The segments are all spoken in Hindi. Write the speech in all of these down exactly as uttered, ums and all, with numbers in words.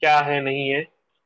क्या है नहीं है,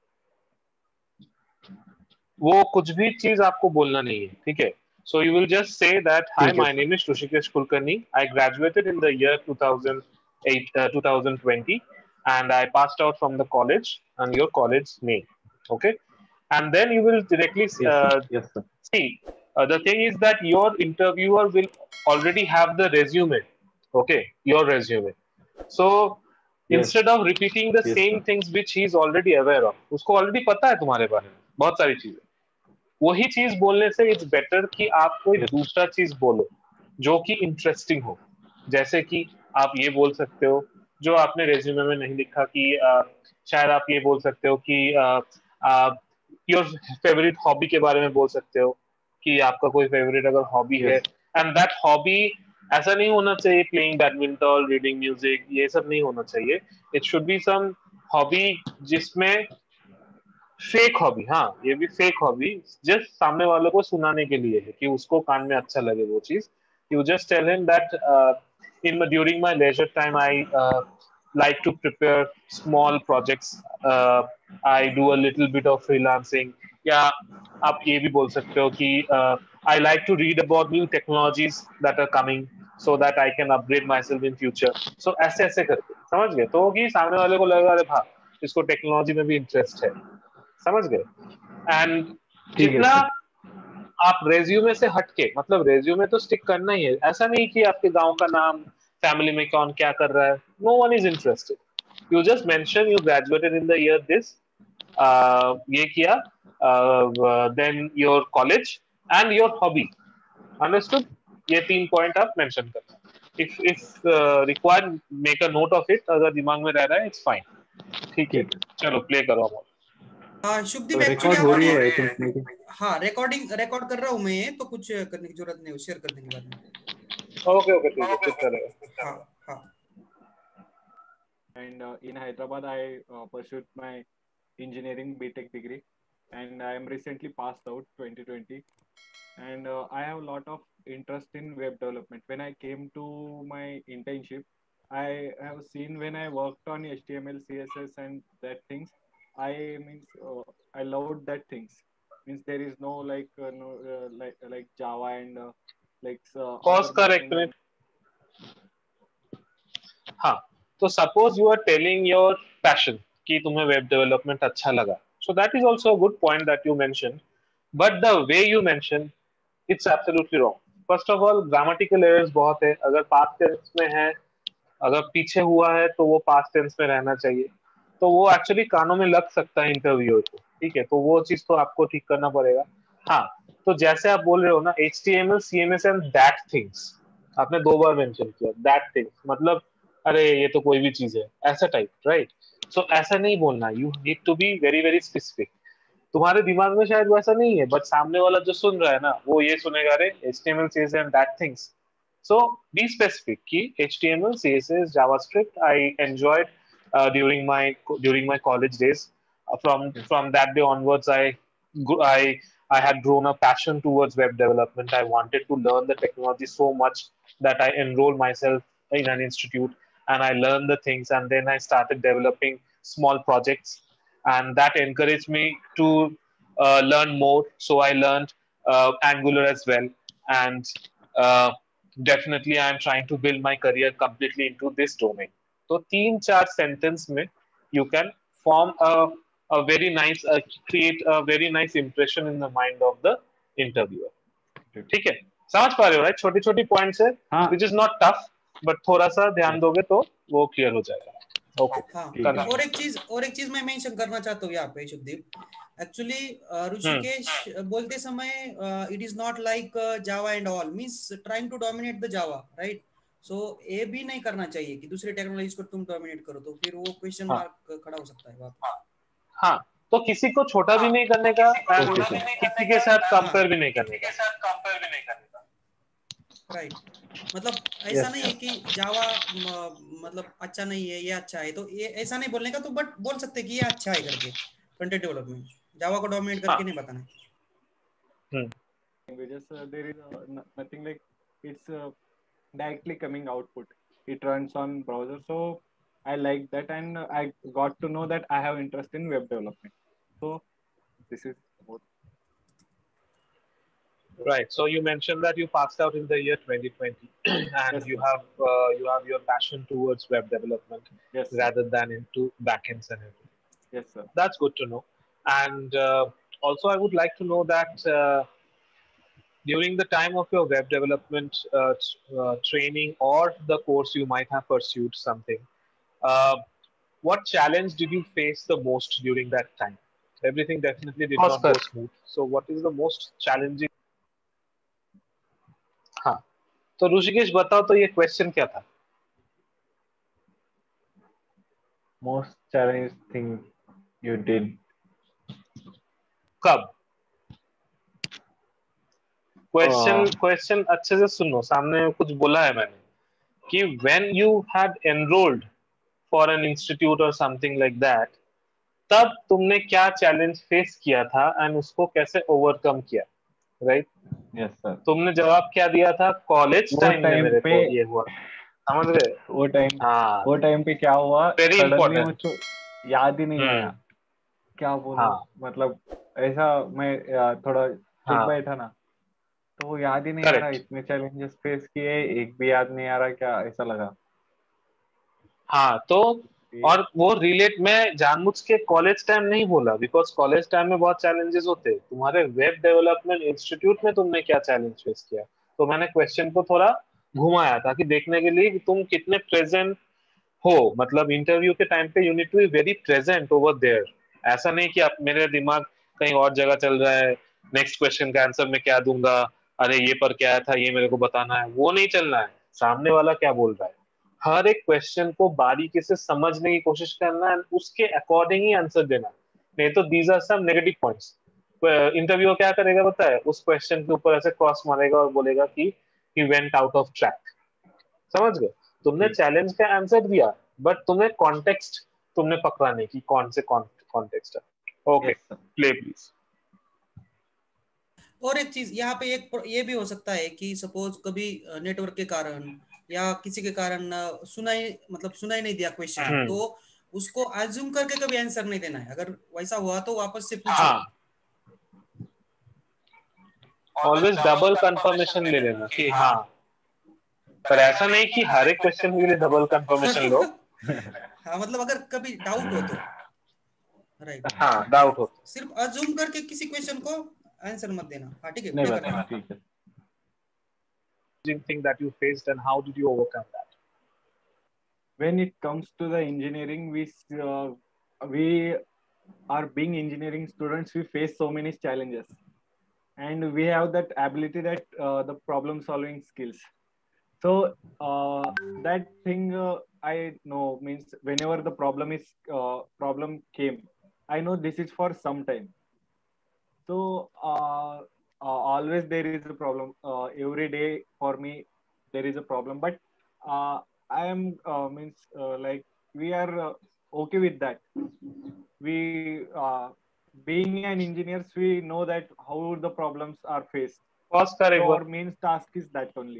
वो कुछ भी चीज आपको बोलना नहीं है, ठीक है. So you will just say that, hi, ठीक है my sir. name is Rushikesh Kulkarni. I graduated in the year two thousand eight, uh, twenty twenty, and I passed out from the college and your college name. Okay, and then you will directly yes sir. uh, yes sir. see. Uh, the thing is that your interviewer will already have the resume. Okay, your resume. So yes. instead of repeating the yes same sir. things which he is already aware of, उसको already पता है तुम्हारे बारे में बहुत सारी चीजें. वही चीज बोलने से इट्स बेटर कि आप कोई यस. दूसरा चीज बोलो जो कि इंटरेस्टिंग हो. जैसे कि आप ये बोल सकते हो जो आपने रेज्यूमे में नहीं लिखा कि अ, शायद आप ये बोल सकते हो कि योर फेवरेट हॉबी के बारे में बोल सकते हो कि आपका कोई फेवरेट अगर हॉबी है, यस. एंड दैट हॉबी ऐसा नहीं होना चाहिए प्लेइंग बैडमिंटन, रीडिंग म्यूजिक, ये सब नहीं होना चाहिए. It should be some hobby जिसमें फेक हॉबी, हाँ ये भी फेक हॉबी, जस्ट सामने वालों को सुनाने के लिए है कि उसको कान में अच्छा लगे वो चीज. You just tell him that in during my leisure time I like to prepare small projects. uh, I do a little bit of freelancing. या आप ये भी बोल सकते हो कि uh, I like to read about new technologies that are coming so that I can upgrade myself in future. So ऐसे ऐसे करके समझ गए तो कि सामने वाले को लगेगा अरे भा इसको टेक्नोलॉजी में भी इंटरेस्ट है. समझ गए. एंड ठीक है जितना सर. आप रेज्यूमे से हटके, मतलब रेज्यूमे तो स्टिक करना ही है, ऐसा नहीं कि आपके गांव का नाम, फैमिली में कौन क्या कर रहा है, no one is interested. You just mention you graduated in the year this, ये किया, then your college and your hobby. Understood. ये तीन पॉइंट आप मेंशन करना. If if required make a note of it, अगर दिमाग में रह रहा है इट्स फाइन. ठीक है, ठीक है. चलो प्ले करो. हाँ शुभदीप, तो एक्चुअली रिकॉर्ड हो रही आपने, है आई थिंक नहीं. हाँ रिकॉर्डिंग रिकॉर्ड कर रहा हूँ मैं ये, तो कुछ करने की जरूरत नहीं, शेयर कर देंगे बाद में. ओके ओके ठीक है, फिर चलेगा. हाँ हाँ. And uh, in Hyderabad, I uh, pursued my engineering B Tech degree, and I am recently passed out twenty twenty. And uh, I have a lot of interest in web development. When I came to my internship, I have seen when I worked on H T M L, C S S, and that things. I means uh, I loved that things. Means there is no like uh, no uh, like like Java and uh, like uh, pause other कर एक backend मिनट. language. हाँ, तो suppose you are telling your passion कि तुम्हें वेब डेवलपमेंट अच्छा लगा, so that is also a good point that you mention, but the way you mention it's absolutely wrong. First of all grammatical errors बहुत है. अगर पास्ट टेंस में है, अगर पीछे हुआ है तो वो पास्ट टेंस में रहना चाहिए. तो वो एक्चुअली कानों में लग सकता है इंटरव्यूअर को, ठीक है, तो वो चीज तो आपको ठीक करना पड़ेगा. हाँ, तो जैसे आप बोल रहे हो ना H T M L C M S and that things, आपने दो बार मेंशन किया दैट थिंग्स, मतलब अरे ये तो कोई भी चीज है ऐसा टाइप, राइट. सो ऐसा नहीं बोलना, you need to be very very specific. तुम्हारे दिमाग में शायद वैसा नहीं है, बट सामने वाला जो सुन रहा है ना वो ये सुनेगा, अरे H T M L C S S and that things. So be specific. Key H T M L, C S S, JavaScript. I enjoyed uh, during my during my college days. Uh, from Yes. from that day onwards, I gr- I I had grown a passion towards web development. I wanted to learn the technology so much that I enrolled myself in an institute and I learned the things. And then I started developing small projects, and that encouraged me to uh, learn more. So I learned uh, Angular as well, and uh, definitely I am trying to build my career completely into this domain. तो तीन चार सेंटेंस में you can form a a very nice uh, create a very nice impression in the mind of the interviewer. ठीक है, समझ पा रहे हो राइट. छोटी छोटी पॉइंट्स है हाँ which is not tough, but थोड़ा सा ध्यान दोगे तो वो क्लियर हो जाएगा. ओके, हाँ ठीक है. और और एक चीज और एक चीज मैं मेंशन करना चाहता हूँ यहाँ पे शुभदीप. एक्चुअली हम्म, ऋषिकेश बोलते समय it is not like Java and all means trying to dominate the Java, right. So ये भी नहीं करना चाहिए कि दूसरे टेक्नोलॉजीज को तुम डोमिनेट करो, तो फिर वो क्वेश्चन हाँ मार्क खड़ा हो सकता है वहाँ पे. हाँ, तो किसी को छोटा भी नहीं करने का एंड ओके सर. किसी के साथ हाँ कंपेयर भी नहीं करने का. राइट. मतलब ऐसा यस नहीं है सर. कि जावा मतलब अच्छा नहीं है ये अच्छा है, तो ये ऐसा नहीं बोलने का, तो बट बोल सकते हैं कि ये अच्छा है करके फ्रंट एंड डेवलपमेंट, जावा को डोमिनेट करके हाँ. नहीं बताना है. हम्म, Languages, uh, there is uh, no- nothing like it's uh, directly coming output. It runs on browser, so I liked that, and I got to know that I have interest in web development. So this is about. Right. So you mentioned that you passed out in the year twenty twenty, and Yes, you sir. have uh, you have your passion towards web development Yes, sir. rather than into backends and everything. Yes, sir. That's good to know. And uh, also, I would like to know that uh, during the time of your web development uh, t- uh, training or the course you might have pursued something, uh, what challenge did you face the most during that time? Everything definitely did not go Oscar, smooth. So, what is the most challenging? हाँ, तो ऋषिकेश बताओ तो ये क्वेश्चन क्या था? most challenging thing you did. कब? क्वेश्चन Uh, क्वेश्चन अच्छे से सुनो, सामने कुछ बोला है मैंने कि when you had enrolled for an institute or something like that, तब तुमने क्या चैलेंज फेस किया था एंड उसको कैसे ओवरकम किया, राइट? yes sir. तुमने जवाब क्या दिया था? कॉलेज वो टाइम में टाइम मेरे पे को ये हुआ, समझ गए? वो टाइम हाँ, वो टाइम पे क्या हुआ, वेरी सडनली इंपॉर्टेंट। मुझको याद ही नहीं हम्म, आया क्या बोलूं। हाँ मतलब ऐसा मैं आ, थोड़ा चुप हाँ, बैठा ना, तो वो याद ही नहीं आ रहा। करेक्ट। इतने चैलेंजेस फेस किए, एक भी याद नहीं आ रहा क्या, ऐसा लगा। हाँ, तो ये और वो रिलेट मैं जानबूझ के कॉलेज टाइम नहीं बोला, बिकॉज कॉलेज टाइम में बहुत चैलेंजेस होते हैं। तुम्हारे वेब डेवलपमेंट इंस्टीट्यूट में तुमने क्या चैलेंज फेस किया, तो मैंने क्वेश्चन को थोड़ा घुमाया ताकि देखने के लिए कि तुम कितने प्रेजेंट हो। मतलब इंटरव्यू के टाइम पे you need to be very present over there. ऐसा नहीं कि आप मेरे दिमाग कहीं और जगह चल रहा है, नेक्स्ट क्वेश्चन का आंसर मैं क्या दूंगा, अरे ये पर क्या था ये मेरे को बताना है, वो नहीं चलना है। सामने वाला क्या बोल रहा है, हर एक क्वेश्चन को बारीकी से समझने की कोशिश करना है, उसके अकॉर्डिंग ही आंसर देना। नहीं तो these are some negative points. Interview क्या करेगा पता है, उस क्वेश्चन के ऊपर ऐसे क्रॉस मारेगा और बोलेगा कि he went out of track. समझ गए? तुमने ठीक। चैलेंज का आंसर दिया, बट तुम्हें कॉन्टेक्स्ट तुमने पकड़ा नहीं कि कौन से कॉन्टेक्स्ट है। Okay, yes sir. Play please. और एक चीज यहाँ पे एक ये भी हो सकता है कि सपोज कभी नेटवर्क के कारण या किसी के कारण अ, सुनाई मतलब सुनाई नहीं दिया क्वेश्चन, हम्म, तो उसको अज्यूम करके कभी आंसर नहीं देना है। अगर वैसा हुआ तो वापस से पूछो। हाँ, ऑलवेज डबल कंफर्मेशन ले लेना कि हाँ, पर ऐसा नहीं कि हर एक क्वेश्चन के लिए डबल कंफर्मेशन लो। हाँ, मतलब अगर कभी डाउट हो तो राइट, हाँ, डाउट हो सिर्फ अज्यूम करके किसी क्वेश्चन को आंसर मत देना। हाँ ठीक है, नहीं प्ले बताना, करना। ठीक है। thing that you faced and how did you overcome that? When it comes to the engineering, we uh, we are being engineering students. We face so many challenges, and we have that ability, that uh, the problem solving skills. So uh, that thing uh, I know means whenever the problem is uh, problem came, I know this is for some time. So uh, uh, always there is a problem. Uh, every day for me there is a problem, but uh, I am uh, means uh, like we are uh, okay with that. We uh, being an engineers, we know that how the problems are faced. Pause कर एक So bar. our main task is that only.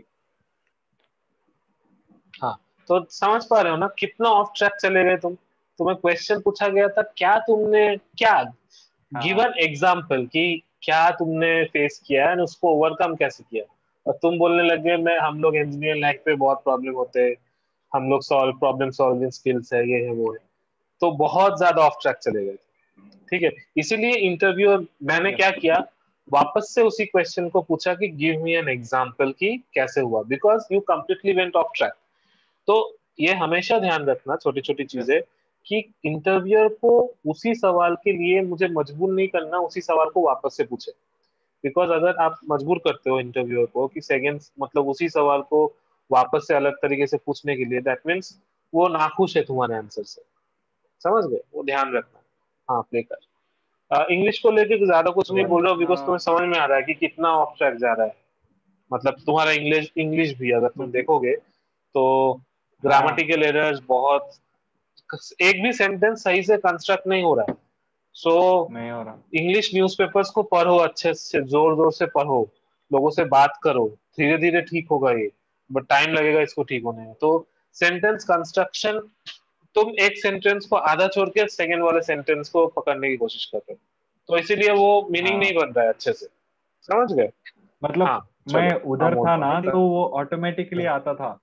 हाँ, तो समझ पा रहे हो ना कितना ऑफ ट्रैक चले गए तुम। तुम्हें क्वेश्चन पूछा गया था, क्या तुमने क्या गिव एन एग्जांपल कि क्या तुमने फेस किया है उसको ओवरकम कैसे किया, और तुम बोलने लगे मैं हम लोग इंजीनियर लाइफ पे बहुत प्रॉब्लम होते हैं, हम लोग सॉल्व प्रॉब्लम सॉल्विंग स्किल्स है, ये है वो है। तो बहुत ज्यादा ऑफ ट्रैक चले गए। ठीक है, इसीलिए इंटरव्यू मैंने क्या किया, वापस से उसी क्वेश्चन को पूछा कि गिव मी एन एग्जांपल कि कैसे हुआ, because you completely went off track. तो ये हमेशा ध्यान रखना छोटी छोटी चीजें कि इंटरव्यूअर को उसी सवाल के लिए मुझे मजबूर नहीं करना, उसी सवाल को वापस से पूछे। बिकॉज अगर आप मजबूर करते हो इंटरव्यूअर को कि सेकंड मतलब उसी सवाल को वापस से अलग तरीके से पूछने के लिए, दैट मीन्स वो नाखुश है तुम्हारे आंसर से। समझ गए? वो ध्यान रखना। हाँ, प्ले कर। इंग्लिश को लेके ज्यादा कुछ नहीं बोल रहा हूँ, बिकॉज तुम्हें समझ में आ रहा है कि कितना ऑफ ट्रैक जा रहा है। मतलब तुम्हारा इंग्लिश इंग्लिश भी अगर तुम देखोगे तो ग्रामेटिकल एरर्स बहुत, एक भी सेंटेंस सही से कंस्ट्रक्ट नहीं हो रहा है। सो नहीं हो रहा। इंग्लिश न्यूज़पेपर्स को पढ़ो, अच्छे से जोर जोर से पढ़ो, लोगों से बात करो, धीरे धीरे ठीक होगा ये, बट टाइम लगेगा इसको ठीक होने में। तो सेंटेंस कंस्ट्रक्शन तुम एक सेंटेंस को आधा छोड़ के सेकंड वाले सेंटेंस को पकड़ने की कोशिश कर रहे हो, तो इसीलिए वो मीनिंग हाँ। नहीं बन रहा है अच्छे से, समझ गए? मतलब हाँ, मैं चलो उधर अमोल था को ना नहीं तो वो ऑटोमेटिकली आता था।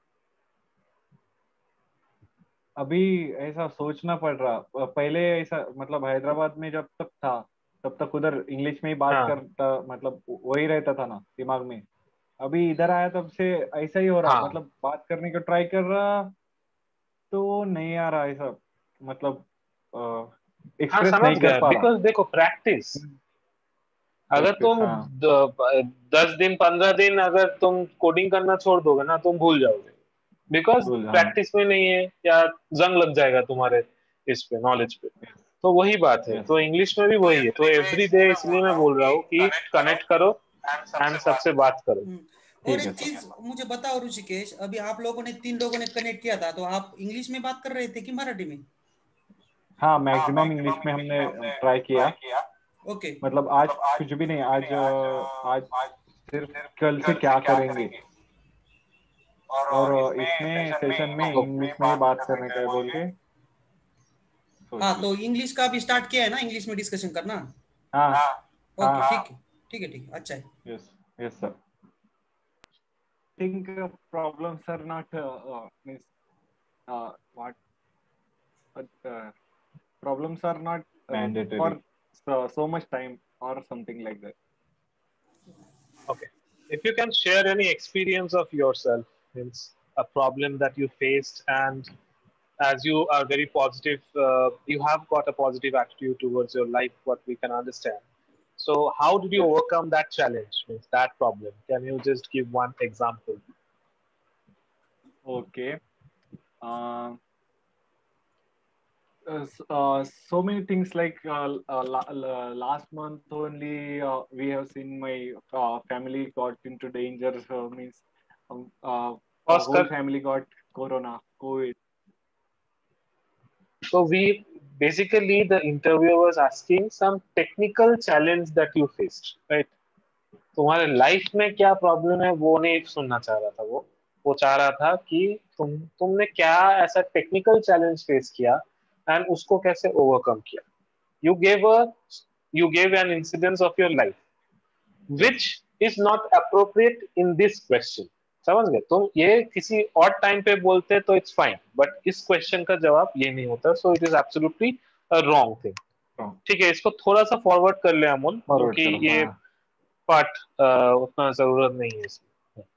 अभी ऐसा सोचना पड़ रहा, पहले ऐसा मतलब हैदराबाद में जब तक था तब तक उधर इंग्लिश में ही बात हाँ करता, मतलब वही रहता था ना दिमाग में। अभी इधर आया तब से ऐसा ही हो रहा, हाँ मतलब बात करने का ट्राई कर रहा तो नहीं आ रहा ऐसा, मतलब हाँ एक्सप्रेस समझ नहीं कर गया, पा रहा। बिकॉज देखो प्रैक्टिस, अगर प्रैक्टिस, तुम हाँ। द- दस दिन पंद्रह दिन अगर तुम कोडिंग करना छोड़ दोगे ना, तुम भूल जाओगे, बिकॉज भूल, हाँ। प्रैक्टिस में नहीं है, या जंग लग जाएगा तुम्हारे इस पे, नॉलेज पे। तो वही बात है, यस। तो इंग्लिश में भी वही है, तो एवरी डे इसलिए मैं बोल रहा हूँ कि कनेक्ट करो एंड सबसे बात करो। हम्म, और ठीक है एक सर। चीज मुझे बताओ ऋषिकेश, अभी आप लोगों ने तीन लोगों ने कनेक्ट किया था, तो आप इंग्लिश में बात कर रहे थे कि मराठी में? हाँ, मैक्सिमम इंग्लिश में हमने ट्राई किया। ओके। मतलब आज कुछ भी नहीं, आज अ, आज सिर्फ कल से क्या करेंगे, और अ, इसमें सेशन में इंग्लिश में ही बात करने का है बोल के सोच हाँ, लिया। तो इंग्लिश का भी स्टार्ट किया है ना, इंग्लिश में डिस्कशन करना? हाँ ओके, हाँ। ठीक है ठीक है ठीक है, अच्छा है। Yes, yes sir. think uh, problems are not uh, uh, means uh, what but uh, problems are not uh, mandatory. for so, so much time or something like that. Okay. If you can share any experience of yourself, means a problem that you faced, and as you are very positive, uh, you have got a positive attitude towards your life, what we can understand. So, how did you Yes. overcome that challenge, means that problem? Can you just give one example? Okay. Uh, uh, s- uh, so many things like uh, uh, la- la- last month only uh, we have seen my uh, family got into danger. So means um, uh, a whole Oscar, family got corona, COVID. so we basically the interviewer was asking some technical challenge that you faced, right? तुम्हारे लाइफ में क्या प्रॉब्लम है वो नहीं सुनना चाह रहा था, वो वो चाह रहा था कि तुम तुमने क्या ऐसा टेक्निकल चैलेंज फेस किया एंड उसको कैसे ओवरकम किया. You gave a you gave an incidence of your life which is not appropriate in this question. समझ गए? तुम ये किसी और टाइम पे बोलते तो इट्स फाइन, बट इस क्वेश्चन का जवाब ये नहीं होता, so it is absolutely wrong thing. Wrong. ठीक है, इसको थोड़ा सा फॉरवर्ड कर ले अमोल, फॉरवर्ड क्योंकि करो, ये हाँ। पार्ट उतना जरूरत नहीं है इसमें.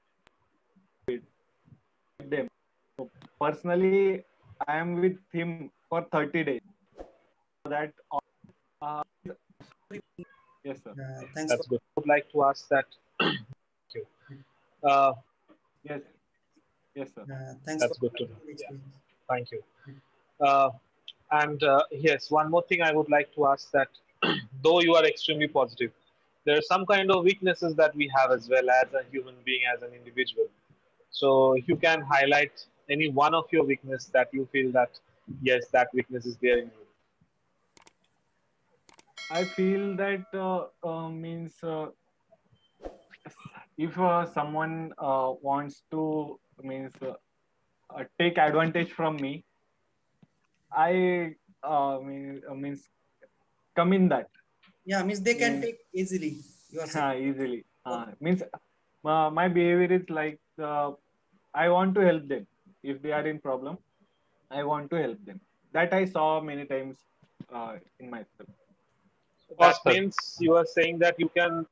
Them. So personally, I am with him for thirty days. That uh, yes, sir. Uh, thanks for That's good. I would like to ask that. Thank you. Uh, Yes, yes, sir. uh, thanks for that's good to know. Yeah, experience. thank you. Uh, and uh, yes, one more thing I would like to ask that though you are extremely positive, there are some kind of weaknesses that we have as well as a human being, as an individual. So if you can highlight any one of your weakness that you feel that yes, that weakness is there in you. I feel that uh, uh, means uh, if uh, someone uh, wants to means uh, uh, take advantage from me, I uh, mean, uh, means come in that Yeah, means they can means take easily. You are saying. uh, easily. Uh, Okay. means uh, my behavior is like uh, I want to help them if they are in problem. I want to help them. That I saw many times uh, in myself. So that Oscar. means you are saying that you can.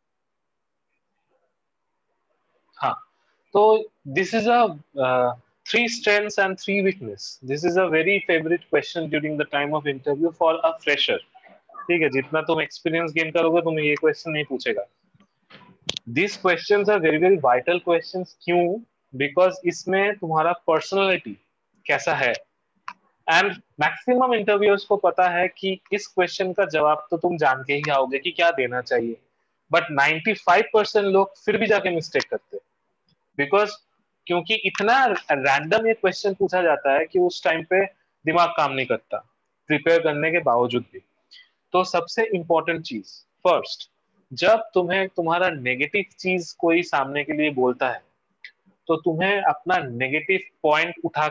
Huh. So this is a uh, three strengths and three weakness. This is a very favorite question during the time of interview for a fresher. ठीक है, जितना तुम एक्सपीरियंस गेन करोगे तुम्हें ये क्वेश्चन नहीं पूछेगा. These questions are very very vital questions. क्यों? Because इसमें तुम्हारा पर्सनालिटी कैसा है, एंड मैक्सिमम इंटरव्यूअर्स को पता है कि इस क्वेश्चन का जवाब तो तुम जान के ही आओगे कि क्या देना चाहिए, बट नाइंटी फाइव परसेंट लोग फिर भी जाके मिस्टेक करते हैं, बिकॉज क्योंकि इतना रैंडम ये क्वेश्चन पूछा जाता है कि उस टाइम पे दिमाग काम नहीं करता प्रिपेयर करने के बावजूद भी. तो सबसे इंपॉर्टेंट चीज फर्स्ट, जब तुम्हें तुम्हारा नेगेटिव चीज कोई सामने के लिए बोलता है तो तुम्हें अपना नेगेटिव पॉइंट उठा के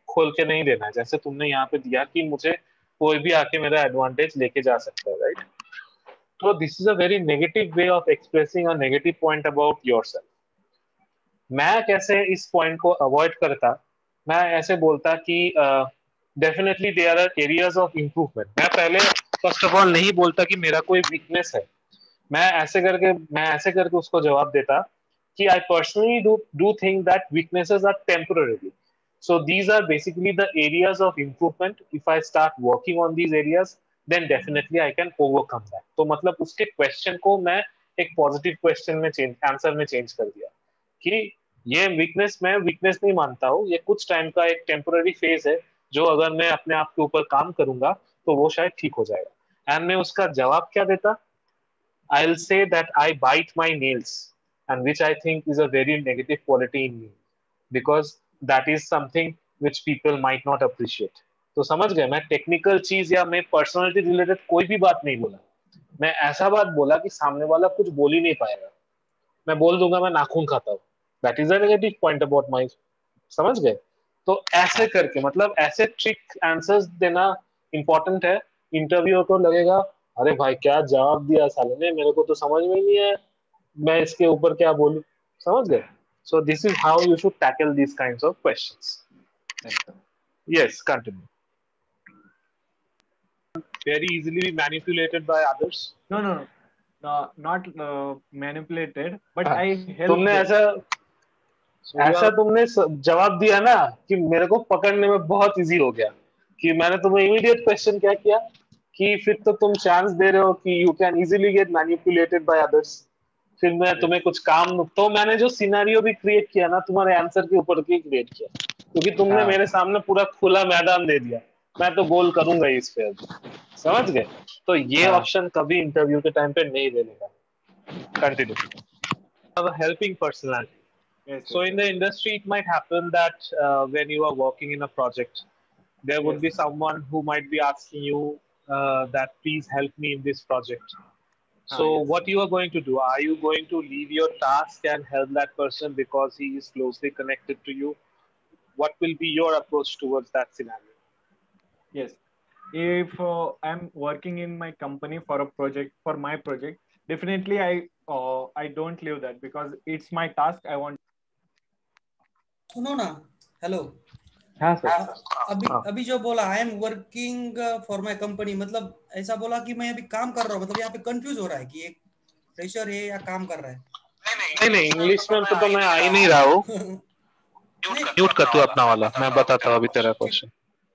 खोल के नहीं देना है, जैसे तुमने यहाँ पे दिया कि मुझे कोई भी आके मेरा एडवांटेज लेके जा सकता है, राइट? तो this is a very negative way of expressing a negative point about yourself. मैं कैसे इस पॉइंट को अवॉइड करता, मैं ऐसे बोलता कि definitely there are areas of improvement. मैं पहले फर्स्ट ऑफ ऑल नहीं बोलता कि मेरा कोई वीकनेस है, मैं ऐसे करके मैं ऐसे करके उसको जवाब देता कि I personally do do think that weaknesses are temporary, so these are basically the areas of improvement. If I start working on these areas then definitely I can overcome that. तो मतलब उसके क्वेश्चन को मैं एक पॉजिटिव क्वेश्चन में चेंज आंसर में चेंज कर दिया कि ये वीकनेस मैं वीकनेस नहीं मानता हूँ, ये कुछ टाइम का एक टेम्पररी फेज है, जो अगर मैं अपने आप के ऊपर काम करूंगा तो वो शायद ठीक हो जाएगा। एंड मैं उसका जवाब क्या देता, I'll say that I bite my nails, and which I think is a very negative quality in me, because that is something which people might not appreciate. तो समझ गए, मैं टेक्निकल चीज या मैं पर्सनालिटी रिलेटेड कोई भी बात नहीं बोला, मैं ऐसा बात बोला कि सामने वाला कुछ बोल ही नहीं पाएगा। मैं बोल दूंगा मैं नाखून खाता हूँ, that is a negative point about my, समझ गए? तो ऐसे करके मतलब ऐसे ट्रिक आंसर्स देना इंपॉर्टेंट है। इंटरव्यू को लगेगा अरे भाई क्या जवाब दिया साले ने, मेरे को तो समझ में ही नहीं है, मैं इसके ऊपर क्या बोलूं, समझ गए? So this is how you should tackle this kinds of questions. Yes, continue. Very easily be manipulated by others. No, no, no, no not uh, manipulated, but हाँ, I help तुमने them. ऐसा ऐसा तुमने जवाब दिया ना कि मेरे को पकड़ने में बहुत इजी हो गया, कि मैंने तुम्हें इमीडिएट क्वेश्चन क्या किया कि फिर तो तुम चांस दे रहे हो कि you can easily get manipulated by others. फिर मैं Yes. तुम्हें कुछ काम, तो मैंने जो सिनेरियो भी क्रिएट किया ना तुम्हारे आंसर के ऊपर के क्रिएट किया, क्योंकि तुमने हाँ। मेरे सामने पूरा खुला मैदान दे दिया, मैं तो गोल करूंगा ही इस पे, समझ गए? तो ये हाँ। ऑप्शन कभी इंटरव्यू के टाइम पे नहीं देने का। Continue. Helping personality. Yes, So yes, in the industry, it might happen that uh, when you are working in a project, there would Yes. be someone who might be asking you uh, that please help me in this project. So Ah, yes. what you are going to do? Are you going to leave your task and help that person because he is closely connected to you? What will be your approach towards that scenario? Yes. If uh, I'm working in my company for a project, for my project, definitely I uh, I don't leave that because it's my task. I want. सुनो ना, हेलो। हाँ सर। अभी हाँ। अभी जो बोला I am working for my company, मतलब ऐसा बोला कि मैं अभी काम कर रहा हूँ, मतलब यहाँ पे कंफ्यूज हो रहा है कि एक फ्रेशर है या काम कर रहा है। नहीं नहीं, इंग्लिश में तो, तो मैं आ ही नहीं रहा हूँ। म्यूट कर तू अपना वाला, मैं बताता हूँ अभी तेरा क्वेश्चन।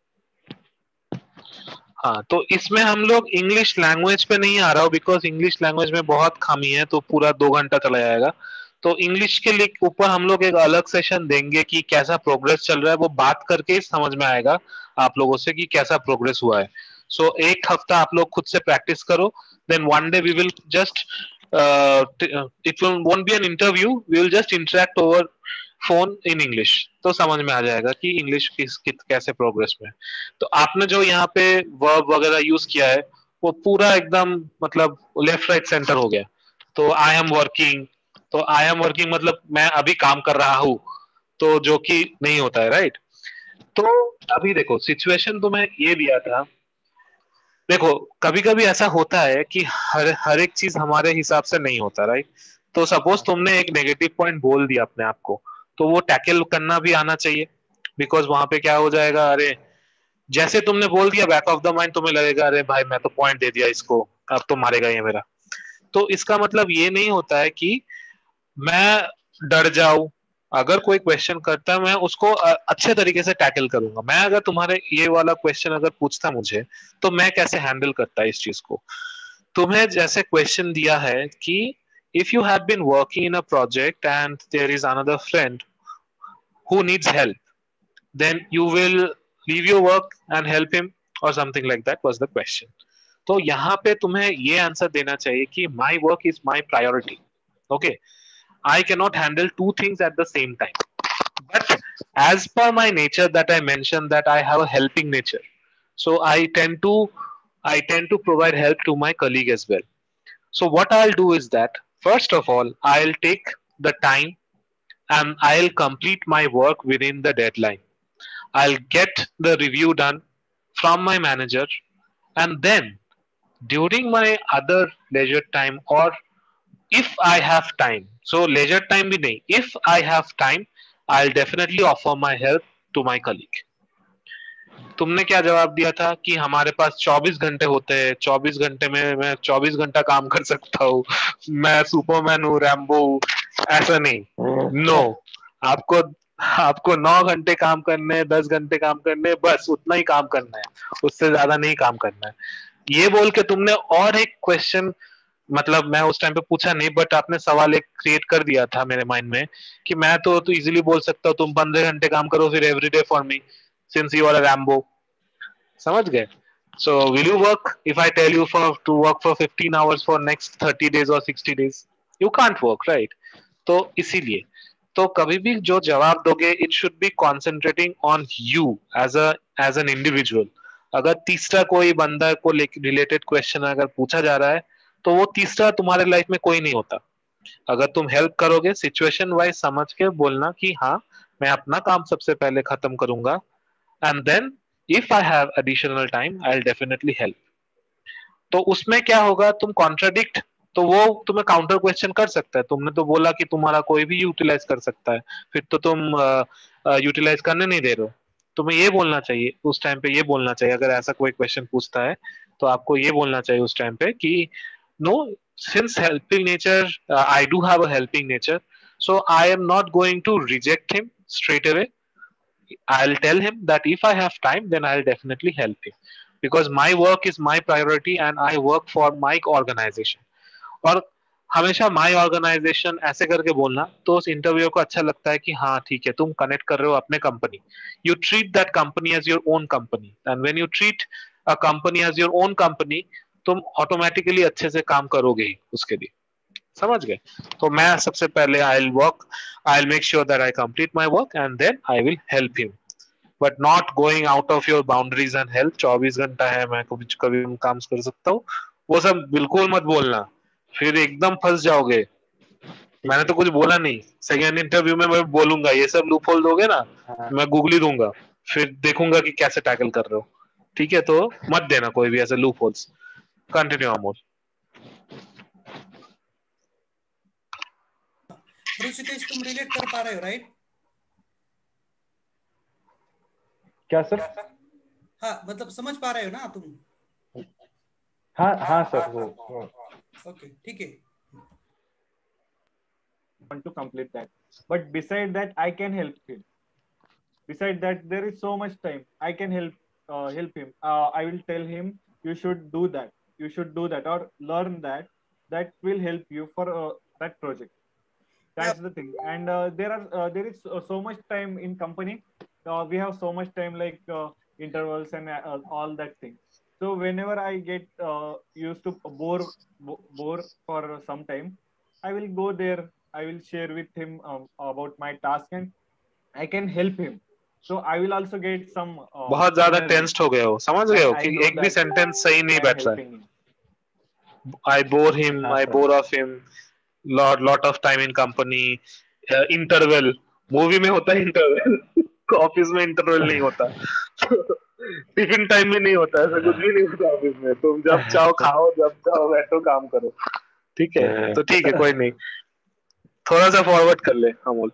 हाँ, तो इसमें हम लोग इंग्लिश लैंग्वेज पे नहीं आ रहा हूँ, बिकॉज इंग्लिश लैंग्वेज में बहुत खामी है, तो पूरा दो घंटा चला जाएगा। तो इंग्लिश के लिए ऊपर हम लोग एक अलग सेशन देंगे कि कैसा प्रोग्रेस चल रहा है, वो बात करके समझ में आएगा आप लोगों से कि कैसा प्रोग्रेस हुआ है। सो so, एक हफ्ता आप लोग खुद से प्रैक्टिस करो, then one day we will just it won't be an interview, we will just interact over phone in English, तो समझ में आ जाएगा कि इंग्लिश किस किस कैसे प्रोग्रेस में। तो आपने जो यहाँ पे वर्ब वगैरह यूज किया है वो पूरा एकदम मतलब लेफ्ट राइट सेंटर हो गया। तो आई एम वर्किंग, तो आई एम वर्किंग मतलब मैं अभी काम कर रहा हूँ, तो जो कि नहीं होता है, राइट? तो अभी देखो सिचुएशन तो मैं ये दिया था, देखो कभी कभी ऐसा होता है कि हर हर एक चीज हमारे हिसाब से नहीं होता, राइट? तो सपोज तुमने एक नेगेटिव पॉइंट बोल दिया अपने आप को, तो वो टैकल करना भी आना चाहिए, बिकॉज वहां पे क्या हो जाएगा, अरे जैसे तुमने बोल दिया बैक ऑफ द माइंड तुम्हें लगेगा अरे भाई मैं तो पॉइंट दे दिया इसको, अब तो मारेगा ये मेरा। तो इसका मतलब ये नहीं होता है कि मैं डर जाऊं, अगर कोई क्वेश्चन करता है मैं उसको अच्छे तरीके से टैकल करूंगा। मैं अगर तुम्हारे ये वाला क्वेश्चन अगर पूछता मुझे, तो मैं कैसे हैंडल करता इस चीज को। तुम्हें जैसे क्वेश्चन दिया है कि if you have been working in a project and there is another friend who needs help, then you will leave your work and help him or something like that was the question. तो यहाँ पे तुम्हें ये आंसर देना चाहिए कि my work is my priority. Okay, I cannot handle two things at the same time. But as per my nature that I mentioned that I have a helping nature, so I tend to I tend to provide help to my colleague as well. So what I'll do is that first of all I'll take the time and I'll complete my work within the deadline. I'll get the review done from my manager, and then during my other leisure time, or if I have time, so leisure time bhi nahi, if I have time, I'll definitely offer my help to my colleague. तुमने क्या जवाब दिया था कि हमारे पास चौबीस घंटे होते हैं, चौबीस घंटे में मैं चौबीस घंटा काम कर सकता हूँ, मैं सुपरमैन हूँ, रैम्बो हूँ, ऐसा नहीं. नो, आपको आपको नौ घंटे काम करने हैं, दस घंटे काम करने हैं, बस उतना ही काम करना है, उससे ज्यादा नहीं काम करना है. ये बोल के तुमने और एक क्वेश्चन, मतलब मैं उस टाइम पे पूछा नहीं, बट आपने सवाल एक क्रिएट कर दिया था मेरे माइंड में कि मैं तो तो इजीली बोल सकता हूँ तुम पंद्रह घंटे काम करो फिर every day for me, since you are a Rambo. समझ गए? So will you work if I tell you for to work for fifteen hours for next thirty days or sixty days? You can't work, right? तो इसीलिए तो कभी भी जो जवाब दोगे, it should be concentrating on you as a as an individual. अगर तीसरा कोई बंदा को रिलेटेड क्वेश्चन अगर पूछा जा रहा है, तो वो तीसरा तुम्हारे लाइफ में कोई नहीं होता. अगर तुम हेल्प करोगे, सिचुएशन वाइज समझ के बोलना कि हाँ मैं अपना काम सबसे पहले खत्म करूंगा, and then if I have additional time I'll definitely help. तो उसमें क्या होगा, तुम कॉन्ट्राडिक्ट, तो वो तुम्हें काउंटर क्वेश्चन कर सकता है. तुमने तो बोला कि तुम्हारा कोई भी यूटिलाइज कर सकता है, फिर तो तुम यूटिलाइज करने नहीं दे रहे हो. तुम्हें ये बोलना चाहिए उस टाइम पे, ये बोलना चाहिए अगर ऐसा कोई क्वेश्चन पूछता है तो आपको ये बोलना चाहिए उस टाइम पे कि no, since helping nature, I do have a helping nature, so I am not going to reject him straight away. I'll tell him that if I have time, then I'll definitely help him because my work is my priority and I work for my organization. और हमेशा my organization ऐसे करके बोलना तो उस इंटरव्यू को अच्छा लगता है कि हाँ ठीक है, तुम कनेक्ट कर रहे हो अपने company. You treat that company as your own company, and when you treat a company as your own company, तुम ऑटोमेटिकली अच्छे से काम करोगे ही उसके लिए. समझ गए? तो मैं सबसे पहले I'll work, I'll make sure that I complete my work and then I will help him. But not going out of your boundaries and help. चौबीस घंटा है, मैं कभी कभी काम कर सकता हूँ, वो सब बिल्कुल मत बोलना, फिर एकदम फंस जाओगे. मैंने तो कुछ बोला नहीं, सेकेंड इंटरव्यू में मैं बोलूंगा ये सब लूप होल दोगे ना, मैं गूगली दूंगा, फिर देखूंगा कि कैसे टैकल कर रहे हो. ठीक है, तो मत देना कोई भी ऐसे loopholes. Continue Amol. Rishikesh, तुम रिलेट कर पा रहे हो राइट? क्या सर? हाँ, मतलब समझ पा रहे हो ना तुम? हाँ हाँ सर, वो ओके, ठीक है. Want to complete that, but beside that I can help him. Beside that there is so much time I can help uh, help him. uh, I will tell him you should do that, you should do that, or learn that, that will help you for uh, that project. That's the thing. And uh, there are uh, there is uh, so much time in company. Uh, we have so much time, like uh, intervals and uh, all that thing. So whenever I get uh, used to bore bore for some time, I will go there, I will share with him um, about my task and I can help him. So I will also get some uh, बहुत ज्यादा energy. टेंस्ड हो गए हो, समझ गए हो I कि know एक भी that सेंटेंस सही नहीं I am बैठ रहा है. helping him. I bore him, हाँ I sir. bore of him, lot lot of time in company. uh, interval, movie में होता है इंटरवल, ऑफिस में इंटरवल नहीं होता. टिफिन टाइम में नहीं होता, ऐसा कुछ भी नहीं होता ऑफिस में. तुम जब चाहो खाओ, जब चाहो बैठो, काम करो. ठीक है, तो ठीक है, कोई नहीं. थोड़ा सा फॉरवर्ड कर ले Amol.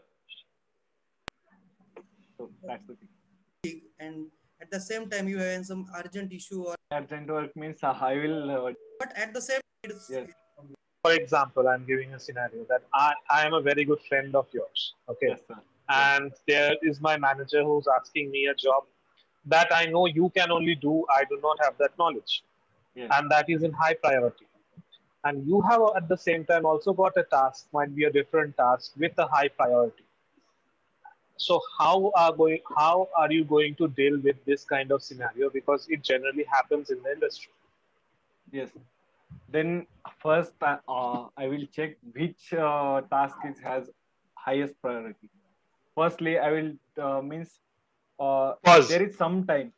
So that's the thing. And at the same time you have some urgent issue, or Urgent work means uh, I will uh, but at the same it's, yes. For example, I'm giving a scenario that I, I am a very good friend of yours, okay? Yes, sir. And there is my manager who's asking me a job that I know you can only do. I do not have that knowledge. Yes. And that is in high priority. And you have at the same time also got a task, might be a different task with a high priority. So how are going? How are you going to deal with this kind of scenario? Because it generally happens in the industry. Yes. Then first uh, uh, I will check which uh, task is has highest priority. Firstly, I will uh, means uh, Pause. there is some time.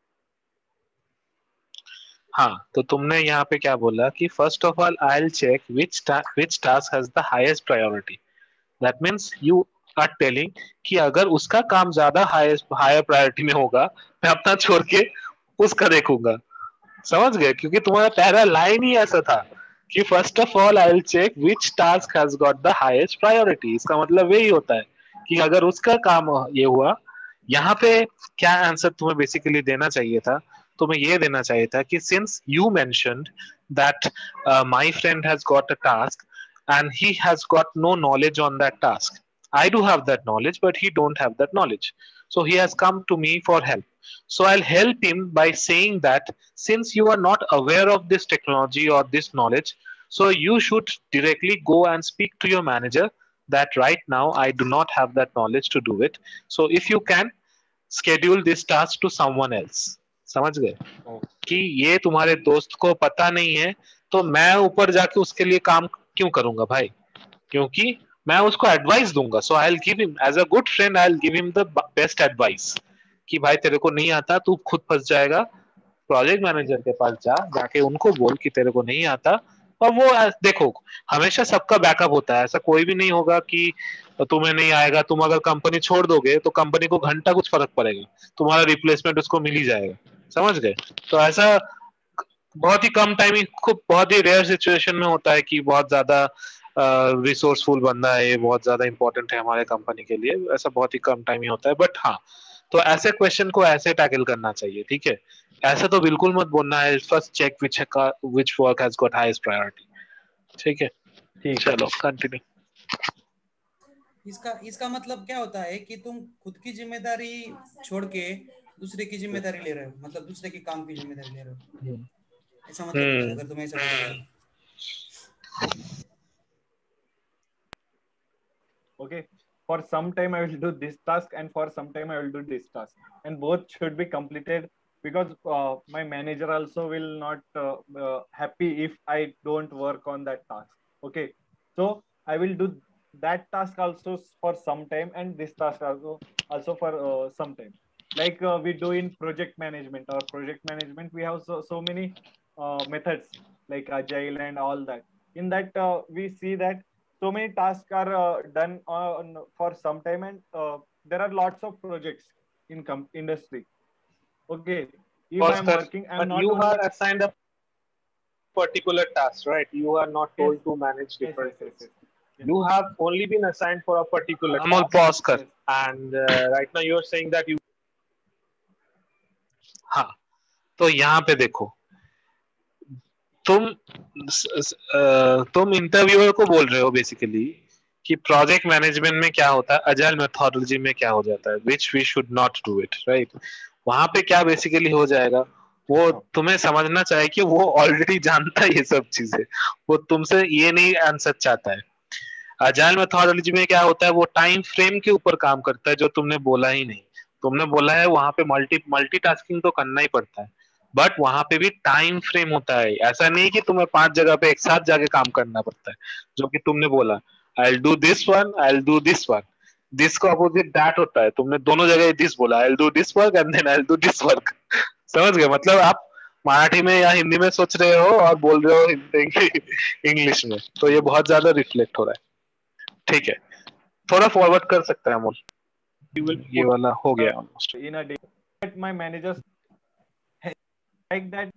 हाँ, तो तुमने यहाँ पे क्या बोला कि first of all I'll check which ta which task has the highest priority. That means you are telling कि अगर उसका काम ज्यादा हायर हायर प्रायोरिटी में होगा मैं अपना छोड़ के उसका देखूंगा. समझ गए? क्योंकि तुम्हारा पहला लाइन ही ऐसा था कि first of all I will check which task has got the highest priority. इसका मतलब यही होता है कि अगर उसका काम ये हुआ. यहाँ पे क्या आंसर तुम्हें बेसिकली देना चाहिए था? तुम्हें ये देना चाहिए था कि since you mentioned that my friend has got a task and he has got no knowledge on that task. I do have that knowledge, but he don't have that knowledge. So he has come to me for help. So I'll help him by saying that since you are not aware of this technology or this knowledge, so you should directly go and speak to your manager that right now I do not have that knowledge to do it. So if you can schedule this task to someone else. समझ गए कि ये तुम्हारे दोस्त को पता नहीं है तो मैं ऊपर जाके उसके लिए काम क्यों करूंगा भाई? क्योंकि मैं उसको एडवाइस दूंगा. So I will give him as a good friend, I will give him the best advice कि भाई तेरे को नहीं आता, तू खुद फंस जाएगा. प्रोजेक्ट मैनेजर के पास जा, जाके उनको बोल कि तेरे को नहीं आता. और वो देखो हमेशा सबका बैकअप होता है. ऐसा कोई भी नहीं होगा कि तुम्हें नहीं आएगा. तुम अगर कंपनी छोड़ दोगे तो कंपनी को घंटा कुछ फर्क पड़ेगा, तुम्हारा रिप्लेसमेंट उसको मिल ही जाएगा. समझ गए? तो ऐसा बहुत ही कम टाइम, खूब बहुत ही रेयर सिचुएशन में होता है कि बहुत ज्यादा रिसोर्सफुल बंदा है, ये बहुत ज्यादा इंपॉर्टेंट है हमारे कंपनी के लिए. ऐसा बहुत ही कम टाइम ही होता है. बट हाँ, तो ऐसे क्वेश्चन को ऐसे टैकल करना चाहिए. ठीक है, ऐसा तो बिल्कुल मत बोलना है first check which which work has got highest priority. ठीक है, ठीक. चलो कंटिन्यू. इसका इसका मतलब क्या होता है कि तुम खुद की जिम्मेदारी छोड़ के दूसरे की जिम्मेदारी ले रहे हो, मतलब दूसरे के काम की जिम्मेदारी ले रहे हो, ऐसा मतलब होता है अगर तुम ऐसा बोलोगे तो. Okay, for some time I will do this task and for some time I will do this task, and both should be completed because uh, my manager also will not uh, uh, happy if I don't work on that task. Okay, so I will do that task also for some time and this task also also for uh, some time. Like uh, we do in project management or project management, we have so, so many uh, methods like agile and all that. In that uh, we see that so many tasks are uh, done on for some time, and uh, there are lots of projects in com- industry. Okay, if I am working, I am But not you only... are assigned a particular task, right? You are not told Yes. to manage Yes, different yes, yes, things. yes. Yes. You have only been assigned for a particular I'm all pause kar. Yes. And uh, right now you are saying that you हाँ, तो यहाँ पे देखो तुम अ, तुम इंटरव्यूअर को बोल रहे हो बेसिकली कि प्रोजेक्ट मैनेजमेंट में क्या होता है, अजाइल मेथोडोलॉजी में क्या हो जाता है, which we should not do it, right? वहां पे क्या बेसिकली हो जाएगा, वो तुम्हें समझना चाहिए कि वो ऑलरेडी जानता है ये सब चीजें, वो तुमसे ये नहीं आंसर चाहता है. अजाइल मेथोडोलॉजी में क्या होता है, वो टाइम फ्रेम के ऊपर काम करता है, जो तुमने बोला ही नहीं. तुमने बोला है वहां पे मल्टी मल्टीटास्किंग तो करना ही पड़ता है, बट वहां पे भी टाइम फ्रेम होता है. ऐसा नहीं कि तुम्हें पांच जगह पे एक साथ जाके काम करना पड़ता है, जो कि तुमने बोला I will do this one, I will do this one. This को अपोजिट दैट होता है. तुमने दोनों जगह दिस बोला, I will do this work and then I will do this work. समझ गए? मतलब आप मराठी में या हिंदी में सोच रहे हो और बोल रहे हो इंग्लिश में, तो ये बहुत ज्यादा रिफ्लेक्ट हो रहा है. ठीक है, थोड़ा फॉरवर्ड कर सकते हैं अमोल. ये वाला हो गया almost. In a day, my managers like that.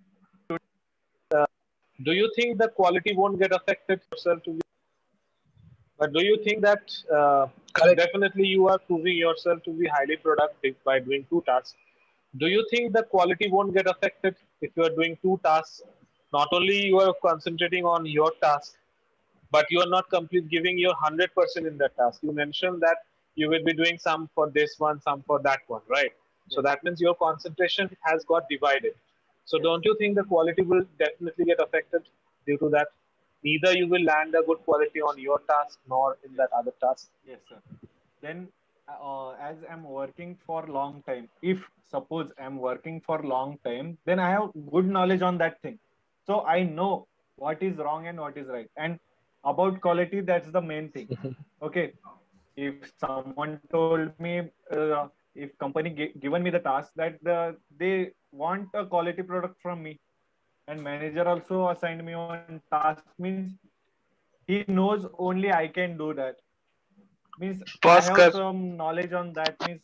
Do you think the quality won't get affected yourself to be, but do you think that uh, definitely you are proving yourself to be highly productive by doing two tasks? Do you think the quality won't get affected if you are doing two tasks? Not only you are concentrating on your task, but you are not complete giving your one hundred percent in that task. You mentioned that you will be doing some for this one, some for that one, right? Yes. So that means your concentration has got divided. So yes. Don't you think the quality will definitely get affected due to that? Neither you will land a good quality on your task nor in that other task. Yes, sir. Then uh, as I'm working for long time, if suppose I'm working for long time, then I have good knowledge on that thing. So I know what is wrong and what is right. And about quality, that's the main thing. Okay, if someone told me, uh, if company g- given me the task that the, they want a quality product from me, and manager also assigned me on task, means he knows only I can do that. means I pause have कर। some knowledge on that. Means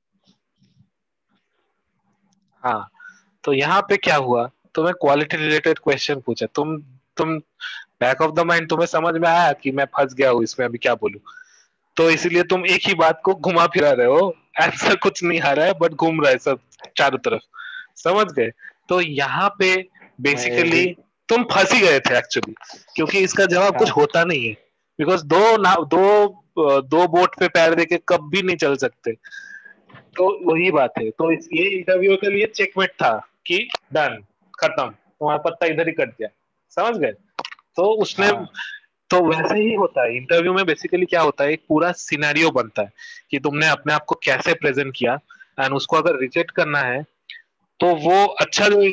हाँ, तो यहाँ पे क्या हुआ, तुम्हें क्वालिटी रिलेटेड क्वेश्चन पूछा, तुम तुम बैक ऑफ द माइंड तुम्हें समझ में आया कि मैं फंस गया हूँ इसमें, अभी क्या बोलूं, तो इसलिए तुम एक ही बात को घुमा फिरा रहे हो, आंसर कुछ नहीं आ रहा है बट घूम रहा है सब चारों तरफ, समझ गए। तो यहाँ पे बेसिकली तुम फंस ही गए थे एक्चुअली, क्योंकि इसका जवाब कुछ होता नहीं है, बिकॉज दो ना दो दो बोट पे पैर देके कभी नहीं चल सकते, तो वही बात है। तो इस ये इंटरव्यू के लिए चेकमेट था कि डन, खत्म, तुम्हारा पत्ता इधर ही कट गया, समझ गए। तो उसने हाँ। तो वैसे ही होता है इंटरव्यू में, बेसिकली क्या होता है, एक पूरा सिनेरियो बनता है कि तुमने अपने आप को कैसे प्रेजेंट किया, एंड उसको अगर रिजेक्ट करना है तो वो अच्छा जो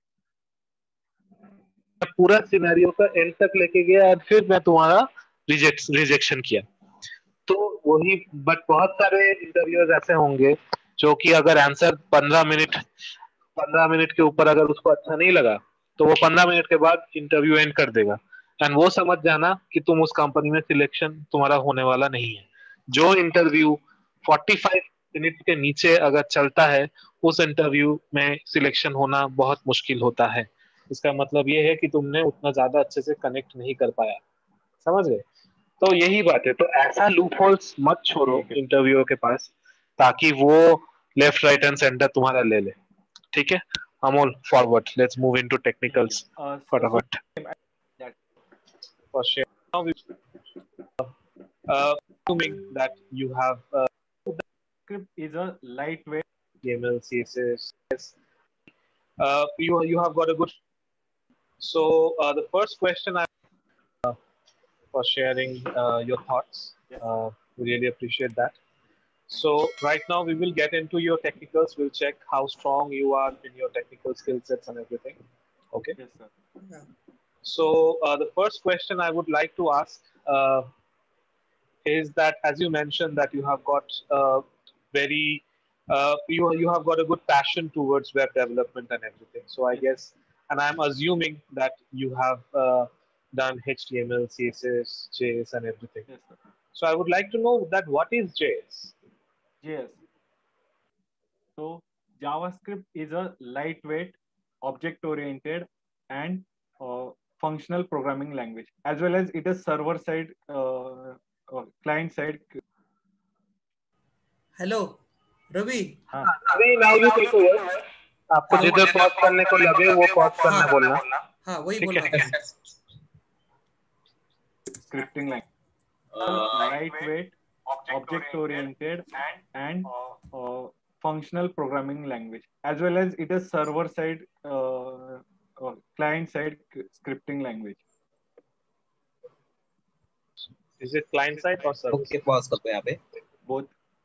पूरा सिनेरियो का एंड तक लेके गया और फिर मैं तुम्हारा रिजेक्ट रिजेक्शन किया। तो वही, बट बहुत सारे इंटरव्यूअर्स ऐसे होंगे जो कि अगर आंसर पंद्रह मिनट पंद्रह मिनट के ऊपर अगर उसको अच्छा नहीं लगा तो वो पंद्रह मिनट के बाद इंटरव्यू एंड कर देगा, एंड वो समझ जाना कि तुम उस कंपनी में सिलेक्शन तुम्हारा होने वाला नहीं है। जो इंटरव्यू पैंतालीस मिनट के नीचे अगर चलता है उस इंटरव्यू में सिलेक्शन होना बहुत मुश्किल होता है। इसका मतलब ये है कि तुमने उतना ज्यादा अच्छे से कनेक्ट नहीं कर पाया, समझ गए। तो यही बात है, तो ऐसा लूप होल्स मत छोड़ो इंटरव्यूअर के पास, ताकि वो लेफ्ट राइट एंड सेंटर तुम्हारा ले ले, ठीक है। Amol, forward, let's move into technicals uh, so, फटाफट। that For sure. Now we uh, assuming that you have uh, script is a lightweight. H T M L, C S S. Uh, you you have got a good. So uh, the first question I uh, for sharing uh, your thoughts. Uh, we really appreciate that. So right now we will get into your technicals. We'll check how strong you are in your technical skill sets and everything. Okay. Yes, sir. Yeah. So uh, the first question I would like to ask uh, is that, as you mentioned, that you have got uh, very uh, you you have got a good passion towards web development and everything. So I guess, and I'm assuming that you have uh, done H T M L, C S S, J S, and everything. Yes, sir. So I would like to know that what is J S? J S. So JavaScript is a lightweight, object-oriented, and uh, functional programming language, as well as it is server-side, uh, uh, client-side. Hello Ravi, अभी now you take over. आपको जिधर पॉज करने को लगे वो पॉज करना बोलना। हाँ वही ठीक बोल है। रहा था। Scripting language, uh, lightweight, object-oriented, and uh, functional programming language, as well as it is server-side, uh, uh, client-side scripting language. Is it client side or server? Okay, pause करते हैं यहाँ पे। Both.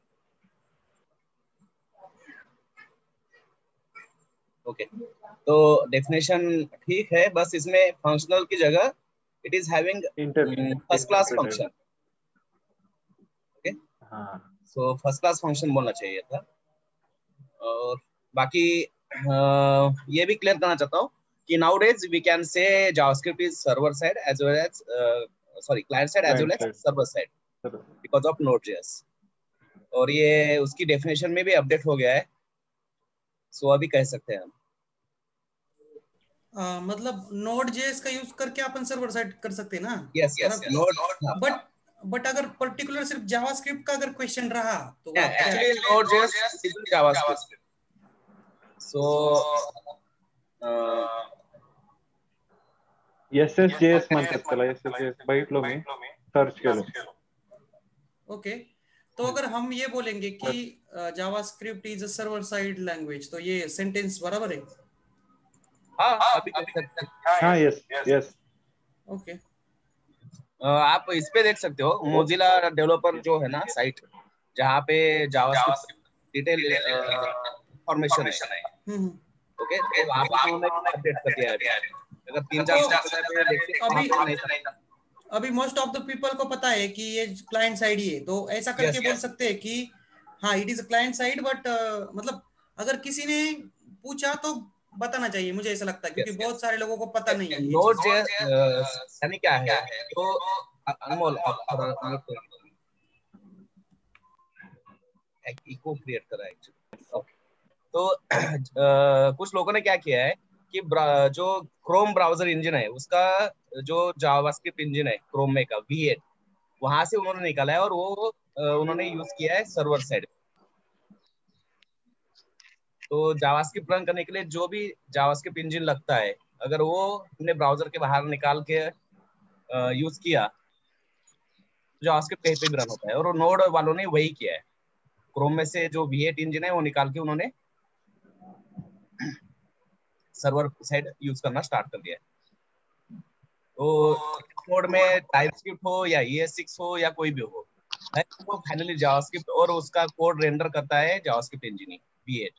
Okay okay. तो डेफिनेशन ठीक है, बस इसमें फंक्शनल की जगह it is having first class function. Okay, हाँ, सो फर्स्ट क्लास फंक्शन बोलना चाहिए था। और बाकी आ, ये भी क्लियर करना चाहता हूँ कि nowadays we can say JavaScript is server side as well as sorry client side as well as server side because of Node.js, और ये उसकी डेफिनेशन में भी अपडेट हो गया है, सो so, अभी कह सकते हैं हम। आ, मतलब नोड जेएस का यूज करके अपन सर्वर साइड कर सकते हैं ना? Yes yes, node. But but अगर पर्टिकुलर सिर्फ जावास्क्रिप्ट का अगर क्वेश्चन रहा तो actually Node.js is JavaScript, so SSJS म्हणतात त्याला, एसएसजेएस बघितलो मी, सर्च केलं। ओके, तो अगर हम ये बोलेंगे कि JavaScript is a server side language, तो ये सेंटेंस बराबर है? हाँ, अभी कह सकते हैं। हाँ, यस यस। ओके, आप इस पे देख सकते हो, मोजिला डेवलपर जो है ना साइट, जहाँ पे जावास्क्रिप्ट डिटेल इंफॉर्मेशन है, ओके, तो वहाँ पे उन्होंने अपडेट कर दिया है। अगर तीन चार स्टेप पे देखते हैं वहाँ पे नहीं था। अभी मोस्ट ऑफ द पीपल को पता है कि ये क्लाइंट साइड ही है, तो ऐसा करके yes, बोल yes. सकते हैं कि हाँ it is a client side, but मतलब अगर किसी ने पूछा तो बताना चाहिए, मुझे ऐसा लगता है, क्योंकि yes, बहुत yes. सारे लोगों को पता नहीं है। नोड.जेएस यानी क्या है, तो अनमोल आप थोड़ा इको क्रिएट कर रहा है एक्चुअली। ओके, तो uh, कुछ लोगों ने क्या किया है कि जो क्रोम ब्राउजर इंजन है उसका जो जावास्क्रिप्ट इंजन है क्रोम में का वी एट, वहां से उन्होंने निकाला है और वो uh, उन्होंने यूज किया है सर्वर साइड। तो जावास्क्रिप्ट रन करने के लिए जो भी जावास्क्रिप्ट इंजन लगता है, अगर वो अपने ब्राउजर के बाहर निकाल के यूज किया, जावास्क्रिप्ट कहीं पे भी रन होता है। और नोड वालों ने वही किया है, क्रोम में से जो वी एट इंजन है वो निकाल के उन्होंने सर्वर साइड यूज करना स्टार्ट कर दिया है। तो नोड में टाइपस्क्रिप्ट हो या ई एस सिक्स हो या कोई भी हो, तो फाइनली जावास्क्रिप्ट और उसका कोड रेंडर करता है जावास्क्रिप्ट इंजन वी एट।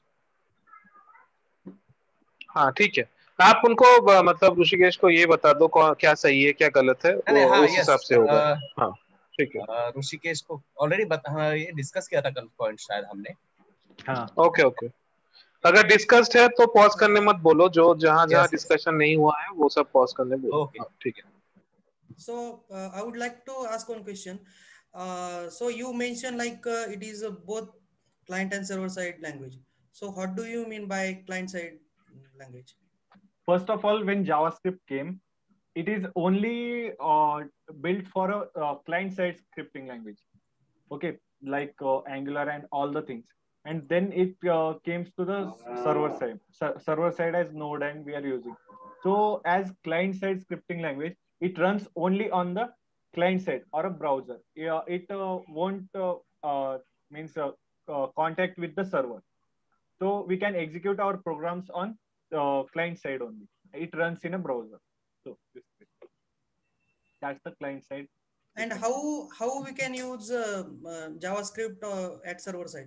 हाँ ठीक है, आप उनको ब- मतलब ऋषिकेश को ये बता दो कौन क्या सही है क्या गलत है, नहीं, वो हाँ, उस हिसाब यस, से होगा। हाँ ठीक है, अ, ऋषिकेश को ऑलरेडी बता, हाँ, ये डिस्कस किया था कल पॉइंट शायद हमने। हाँ, ओके ओके। अगर डिस्कस्ड है तो पॉज करने मत बोलो, जो जहां जहां यस, यस, डिस्कशन नहीं हुआ है वो सब पॉज करने बोलो। ओके। हाँ, ठीक है। So uh, I would like to ask one question. Uh, so you mentioned like uh, it is uh, both client and server side language. So what do you mean by client side language? First of all, when JavaScript came, it is only uh, built for a uh, client-side scripting language. Okay, like uh, Angular and all the things. And then it uh, came to the server side. Ser- server side as Node, and we are using. So as client-side scripting language, it runs only on the client side or a browser. Yeah, it uh, won't uh, uh, means uh, uh, contact with the server. So we can execute our programs on uh, client side only. It runs in a browser. So this, that's the client side. And how how we can use uh, uh, JavaScript uh, at server side?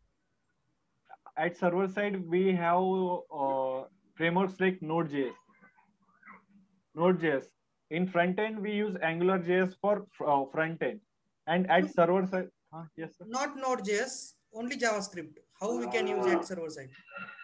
At server side, we have uh, frameworks like Node.js. Node.js. In front end, we use AngularJS for uh, front end. And at server side, huh, yes, sir. Not Node.js, only JavaScript. How we can use at server side?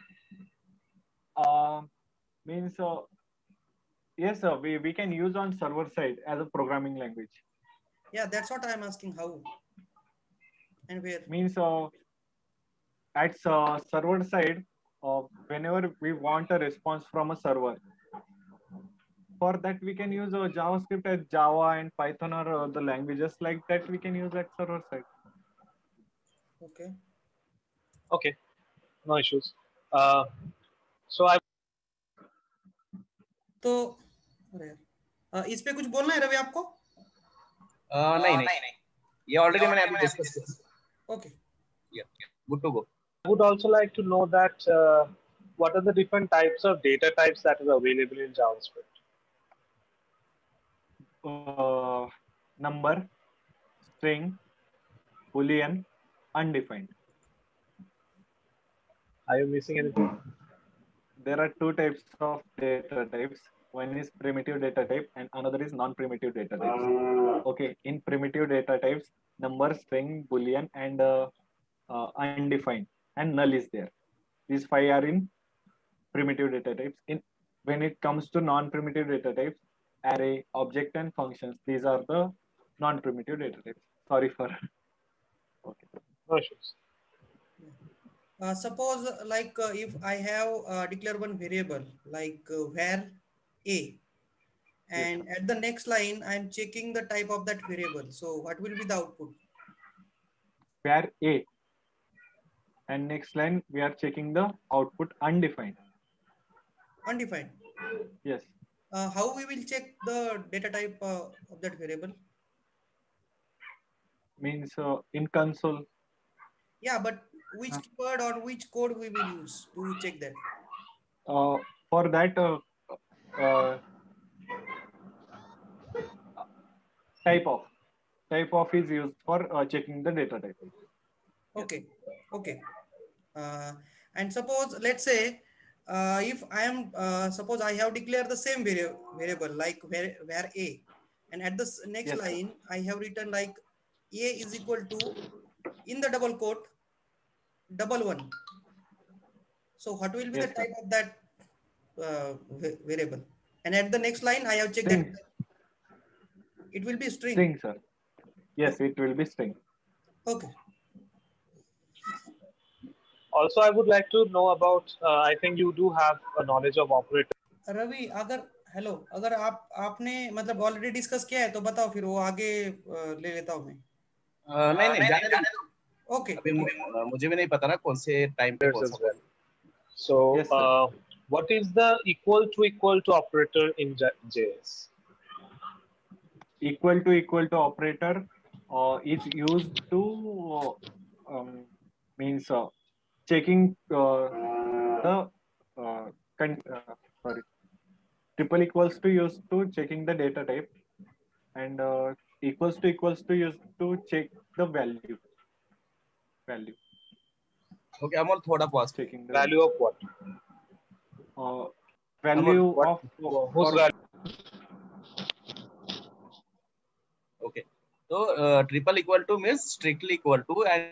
Uh, means uh, yes, sir. We we can use on server side as a programming language. Yeah, that's what I'm asking. How and where? Means uh, at uh, server side, uh, whenever we want a response from a server, for that we can use uh, JavaScript as Java and Python or uh, the languages like that we can use at server side. Okay. Okay, no issues. Uh, so I तो अरे यार, अ, इस पे कुछ बोलना है रवि आपको? Uh, नहीं नहीं, ये ऑलरेडी मैंने अभी डिस्कस किया। Okay. Good to go. I would also like to know that uh, what are the different types of data types that are available in JavaScript? Uh, number, string, boolean, undefined. Are you missing anything? There are two types of data types. One is primitive data type and another is non-primitive data types. Okay, in primitive data types, number, string, boolean, and uh, uh, undefined, and null is there. These five are in primitive data types. In when it comes to non-primitive data types, array, object, and functions, these are the non-primitive data types. Sorry for. Okay. No issues. Uh, suppose uh, like uh, if I have uh, declare one variable like uh, where a, and Yes, at the next line I'm checking the type of that variable. So what will be the output? where a, and next line we are checking the output undefined. Undefined. Yes. Uh, how we will check the data type uh, of that variable? Means uh, in console. Yeah, but which Huh. keyword or which code we will use to check that? Uh, for that uh, uh, type of type of is used for uh, checking the data type. Okay, okay. Uh, and suppose let's say uh, if I am uh, suppose I have declared the same vari- variable like where where a, and at the s- next Yes, sir. line I have written like a is equal to in the double quote double one. So what will be Yes, the sir. type of that uh, va- variable? And at the next line I have checked that String. it will be string. String, sir. Yes, Okay. it will be string. Okay. Also, I would like to know about. Uh, I think you do have a knowledge of operator. Ravi, अगर हेलो अगर आप आपने मतलब ऑलरेडी डिस्कस किया है तो बताओ, फिर वो आगे अ, ले लेता हूँ मैं। अ, नहीं नहीं जाने दो, ओके, अभी मुझे अ, मुझे भी नहीं पता ना कौन से टाइम पे कौन As सा well. बोलना। So, Yes, sir. uh, what is the equal to equal to operator in J- JS? Equal to equal to operator uh, is used to uh, um, means uh, checking uh, the uh, con- uh, sorry triple equals to used to checking the data type, and uh, equals to equals to used to check the value value okay Amol थोड़ा pause. checking the Value of what? uh, value what- of whose or value? Okay तो triple equal to means strictly equal to and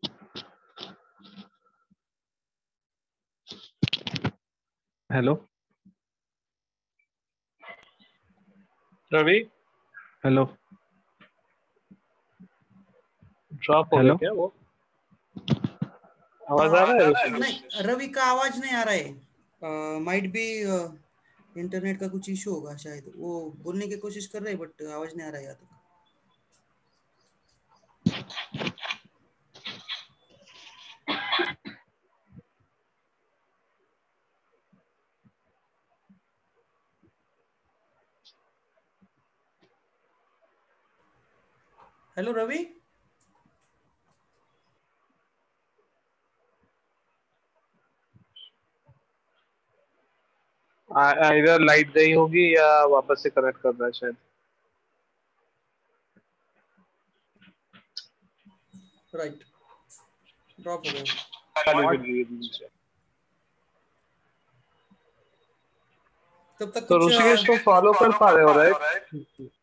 hello Ravi, hello drop हो गया हेलो क्या वो? आवाज आ रहा है ऋषि? नहीं, रवि का आवाज नहीं आ रहा है। माइट बी इंटरनेट का कुछ इशू होगा शायद। वो बोलने की कोशिश कर रहे हैं बट आवाज नहीं आ रहा है यहाँ तक। हेलो रवि, इधर लाइट गई होगी या वापस से कनेक्ट करना है शायद। राइट, ड्रॉप हो गया। खाली मिल रही है बीच में। तब तक तो कुछ ऋषिकेश तुम फॉलो कर पा रहे हो राइट?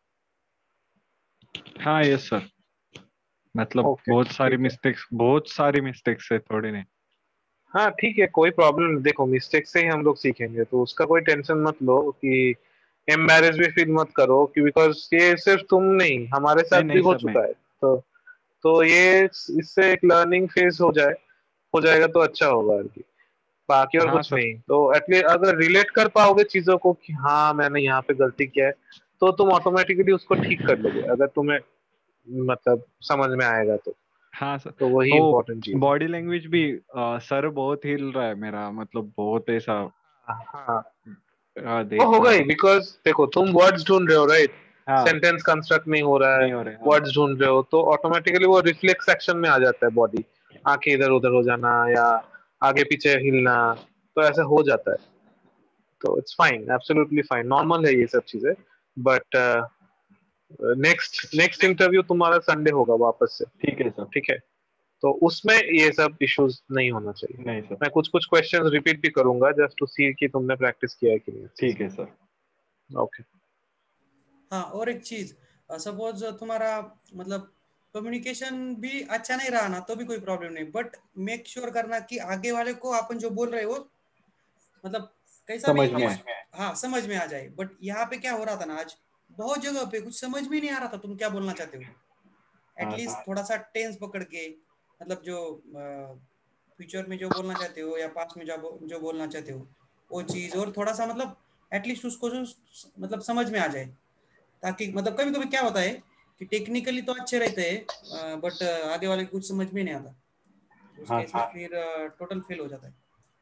हाँ यस सर, मतलब Okay, बहुत सारी ठीक है। मिस्टेक्स बहुत सारी मिस्टेक्स है, थोड़ी नहीं। हाँ ठीक है, कोई प्रॉब्लम नहीं। देखो मिस्टेक से ही हम लोग सीखेंगे, तो उसका कोई टेंशन मत लो कि एम्बैरेस भी फील मत करो कि बिकॉज ये सिर्फ तुम नहीं हमारे साथ नहीं भी नहीं हो सर, मैं चुका है। तो तो ये इससे एक लर्निंग फेज हो जाए हो जाएगा तो अच्छा होगा यार की। बाकी और हाँ कुछ सर। नहीं। तो एटलीस्ट अगर रिलेट कर पाओगे चीजों को कि हाँ मैंने यहाँ पे गलती किया है, तो तुम ऑटोमेटिकली उसको ठीक कर लोगे अगर तुम्हें मतलब समझ में आएगा तो। हाँ सर, तो वही वो इम्पोर्टेंट चीज है। बॉडी लैंग्वेज भी आ, सर बहुत हिल रहा है मेरा, मतलब बहुत ऐसा हाँ आ, वो देख होगा रहा ही हूँ। बिकॉज देखो तुम वर्ड्स ढूंढ रहे हो राइट, हाँ सेंटेंस कंस्ट्रक्ट नहीं हो रहा है, नहीं हो रहे। हाँ वर्ड्स ढूंढ रहे हो, तो ऑटोमेटिकली वो रिफ्लेक्स एक्शन में आ जाता है बॉडी, आंखें इधर उधर हो जाना या आगे पीछे हिलना, तो ऐसा हो जाता है। तो it's fine, absolutely fine, normal है ये सब चीजें। बट नेक्स्ट नेक्स्ट इंटरव्यू तुम्हारा संडे होगा वापस से, ठीक है सर। ठीक है? तो उसमें ये सब इश्यूज नहीं होना चाहिए। नहीं सर, मैं कुछ कुछ क्वेश्चंस रिपीट भी करूंगा जस्ट टू सी कि तुमने प्रैक्टिस किया है कि नहीं। ठीक है सर। ओके। हाँ, और एक चीज, सपोज तुम्हारा मतलब कम्युनिकेशन भी अच्छा नहीं रहा ना तो भी कोई प्रॉब्लम नहीं, बट मेक श्योर करना कि आगे वाले को अपन जो बोल रहे हो मतलब कैसा भी समझ में इंग्लिश, हाँ समझ में आ जाए। बट यहाँ पे क्या हो रहा था ना, आज बहुत जगह पे कुछ समझ में नहीं आ रहा था तुम क्या बोलना चाहते हो। हाँ एटलीस्ट थोड़ा सा टेंस पकड़ के, मतलब जो फ्यूचर में जो बोलना चाहते हो या पास्ट में जो जो बोलना चाहते हो वो चीज, और थोड़ा सा मतलब एटलीस्ट उसको जो मतलब समझ में आ जाए। ताकि मतलब कभी कभी क्या होता है कि टेक्निकली तो अच्छे रहते हैं बट आगे वाले को कुछ समझ में नहीं आता, तो उस हाँ केस में फिर टोटल फेल हो जाता है।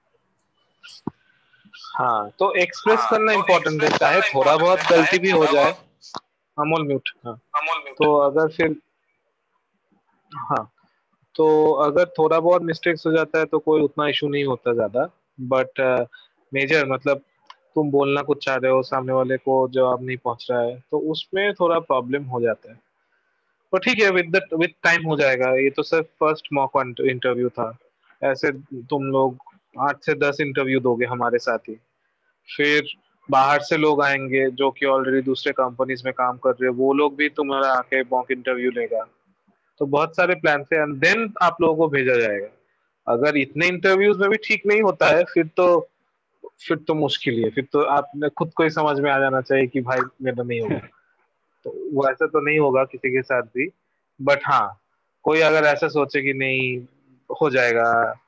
हाँ तो एक्सप्रेस करना इम्पोर्टेंट है, चाहे थोड़ा बहुत गलती भी हो जाए। अमोल म्यूट। हाँ तो अगर फिर हाँ तो अगर थोड़ा बहुत मिस्टेक्स हो जाता है तो कोई उतना इशू नहीं होता ज्यादा। बट मेजर मतलब तुम बोलना कुछ चाह रहे हो, सामने वाले को जवाब नहीं पहुंच रहा है, तो उसमें थोड़ा प्रॉब्लम हो जाता है। तो ठीक है, विद द विद टाइम हो जाएगा। ये तो सिर्फ फर्स्ट मॉक इंटरव्यू था। ऐसे तुम लोग आठ से दस इंटरव्यू दोगे हमारे साथ ही, फिर बाहर से लोग आएंगे जो कि ऑलरेडी दूसरे कंपनीज में काम कर रहे हो, वो लोग भी तुम्हारा आके मॉक इंटरव्यू लेगा। तो बहुत सारे प्लान थे एंड देन आप लोगों को भेजा जाएगा। अगर इतने इंटरव्यूज में भी ठीक नहीं होता है फिर तो फिर तो मुश्किल ही है। फिर तो आपने खुद को ही समझ में आ जाना चाहिए कि भाई मेरा नहीं होगा। तो वो ऐसा तो नहीं होगा किसी के साथ भी। बट हाँ, कोई अगर ऐसा सोचे कि नहीं हो जाएगा,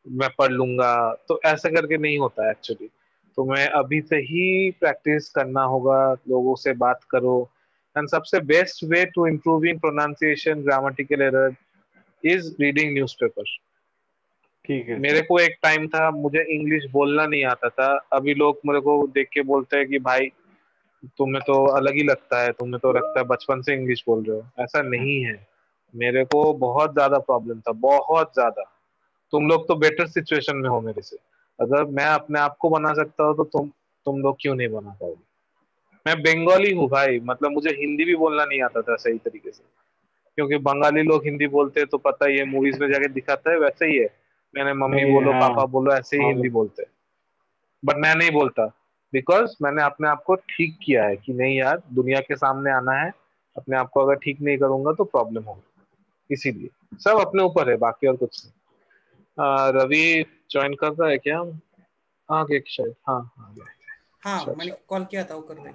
मैं पढ़ लूंगा, तो ऐसा करके नहीं होता एक्चुअली। तो मैं अभी से ही प्रैक्टिस करना होगा, लोगों से बात करो। एंड सबसे best way to improving pronunciation, grammatical error is reading newspaper. ठीक है मेरे सर। को एक टाइम था, मुझे इंग्लिश बोलना नहीं आता था। अभी लोग मेरे को देख के बोलते हैं कि भाई तुम्हें तो अलग ही लगता है, तुम्हें तो लगता है बचपन से इंग्लिश बोल रहे हो। ऐसा नहीं है, मेरे को बहुत ज्यादा प्रॉब्लम था, बहुत ज्यादा। तुम लोग तो बेटर सिचुएशन में हो मेरे से। अगर मैं अपने आप को बना सकता हूँ तो तुम तुम लोग क्यों नहीं बना पाओगे। मैं बंगाली हूँ भाई, मतलब मुझे हिंदी भी बोलना नहीं आता था सही तरीके से, क्योंकि बंगाली लोग हिंदी बोलते हैं तो पता ही है, मूवीज में जाके दिखाता है वैसे ही है। मैंने मम्मी नहीं, बोलो हाँ, पापा बोलो ऐसे ही हिंदी मालूम। बोलते हैं। बट मैं नहीं बोलता, बिकॉज मैंने अपने आप को ठीक किया है कि नहीं यार, दुनिया के सामने आना है। अपने आप को अगर ठीक नहीं करूंगा तो प्रॉब्लम होगी। इसीलिए सब अपने ऊपर है, बाकी और कुछ नहीं। आ, रवि ज्वाइन कर रहा है क्या? हाँ गया शायद, हाँ हाँ गया। हाँ अच्छा मैंने अच्छा। कॉल किया था, वो कर रहे।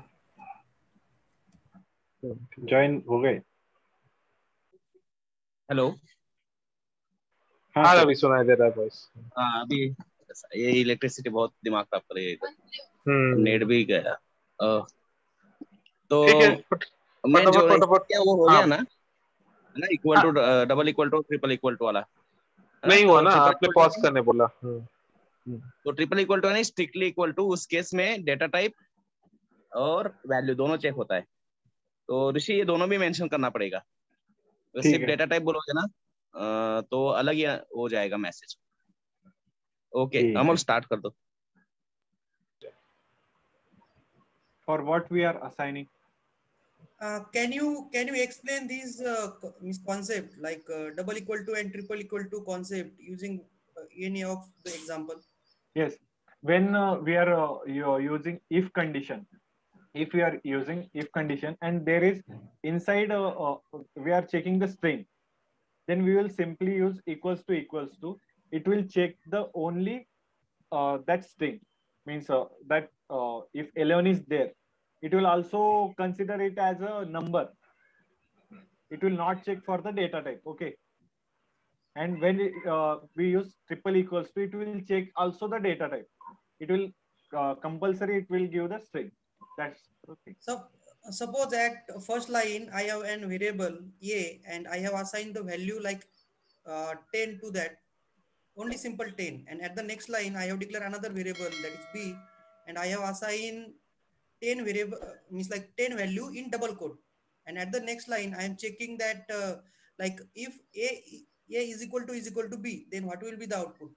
ज्वाइन हो गए। हेलो। हाँ हाँ सर। रवि सुनाई दे रहा है वॉइस। हाँ अभी ये इलेक्ट्रिसिटी बहुत दिमाग खराब कर रही है इधर। नेट हम्म। भी गया। अ, तो ठीक है, फट- मैं जो फटाफट फटाफट। क्या वो हो हाँ गया ना, है ना, इक्वल टू हाँ, double equal to triple equal to वाला, है ना। नहीं हुआ तो ना, ट्रिपल आपने इक्वल पॉज टू, करने बोला। हम्म हम्म। तो ट्रिपल इक्वल टू है ना स्ट्रिक्टली इक्वल टू, उस केस में डेटा टाइप और वैल्यू दोनों चेक होता है। तो ऋषि ये दोनों भी मेंशन करना पड़ेगा। तो ठीक सिर्फ है। डेटा टाइप बोलोगे ना, अ, तो अलग ही हो जाएगा मैसेज। ओके ठीक अमल है। स्टार्ट कर दो। For what we are assigning. Uh, can you can you explain these uh, co- means concept like uh, double equal to and triple equal to concept using uh, any of the example? Yes. When uh, we are uh, you are using if condition, if we are using if condition and there is inside uh, uh, we are checking the string, then we will simply use equals to equals to. It will check the only uh, that string, means uh, that uh, if eleven is there, it will also consider it as a number. It will not check for the data type. Okay. And when it, uh, we use triple equals to, it will check also the data type. It will uh, compulsory, it will give the string. That's okay. So suppose at first line I have an variable a and I have assigned the value like uh, ten to that, only simple ten, and at the next line I have declared another variable that is b and I have assigned ten variable uh, means like ten value in double quote, and at the next line I am checking that uh, like if a a is equal to is equal to b, then what will be the output?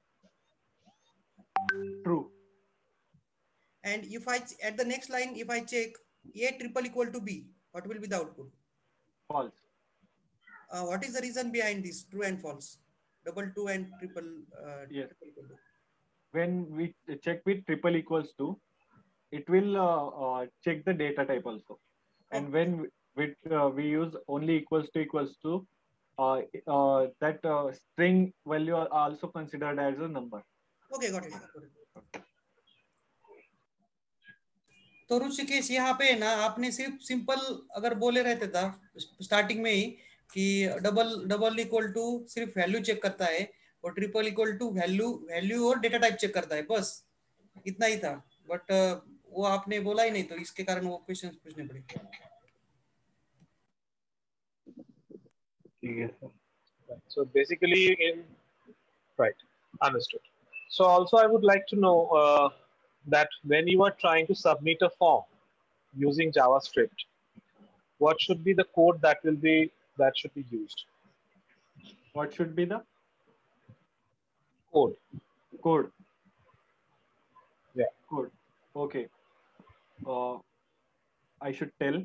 True. And if I at the next line if I check a triple equal to b, what will be the output? False. Uh, what is the reason behind this true and false? Double two and triple uh, Yes. triple equal to. When we check with triple equals to, it will uh, uh, check the data type also. And Okay, when we, uh, we use only equals to equals to, uh, uh, that uh, string value are also considered as a number. okay, got it, got it. तो ऋषिकेश यहाँ पे ना आपने सिर्फ सिंपल अगर बोले रहते था स्टार्टिंग में ही कि डबल डबल इक्वल टू सिर्फ वैल्यू चेक करता है और triple equal to value value और डेटा टाइप चेक करता है, बस इतना ही था। बट वो आपने बोला ही नहीं, तो इसके कारण वो क्वेश्चंस पूछने पड़े। ठीक है sir. So basically, in right, understood. So also I would like to know uh, that when you are trying to submit a form using JavaScript, what should be the code that will be that should be used? What should be the Code. code? Yeah. Code. Okay. Uh, I should tell.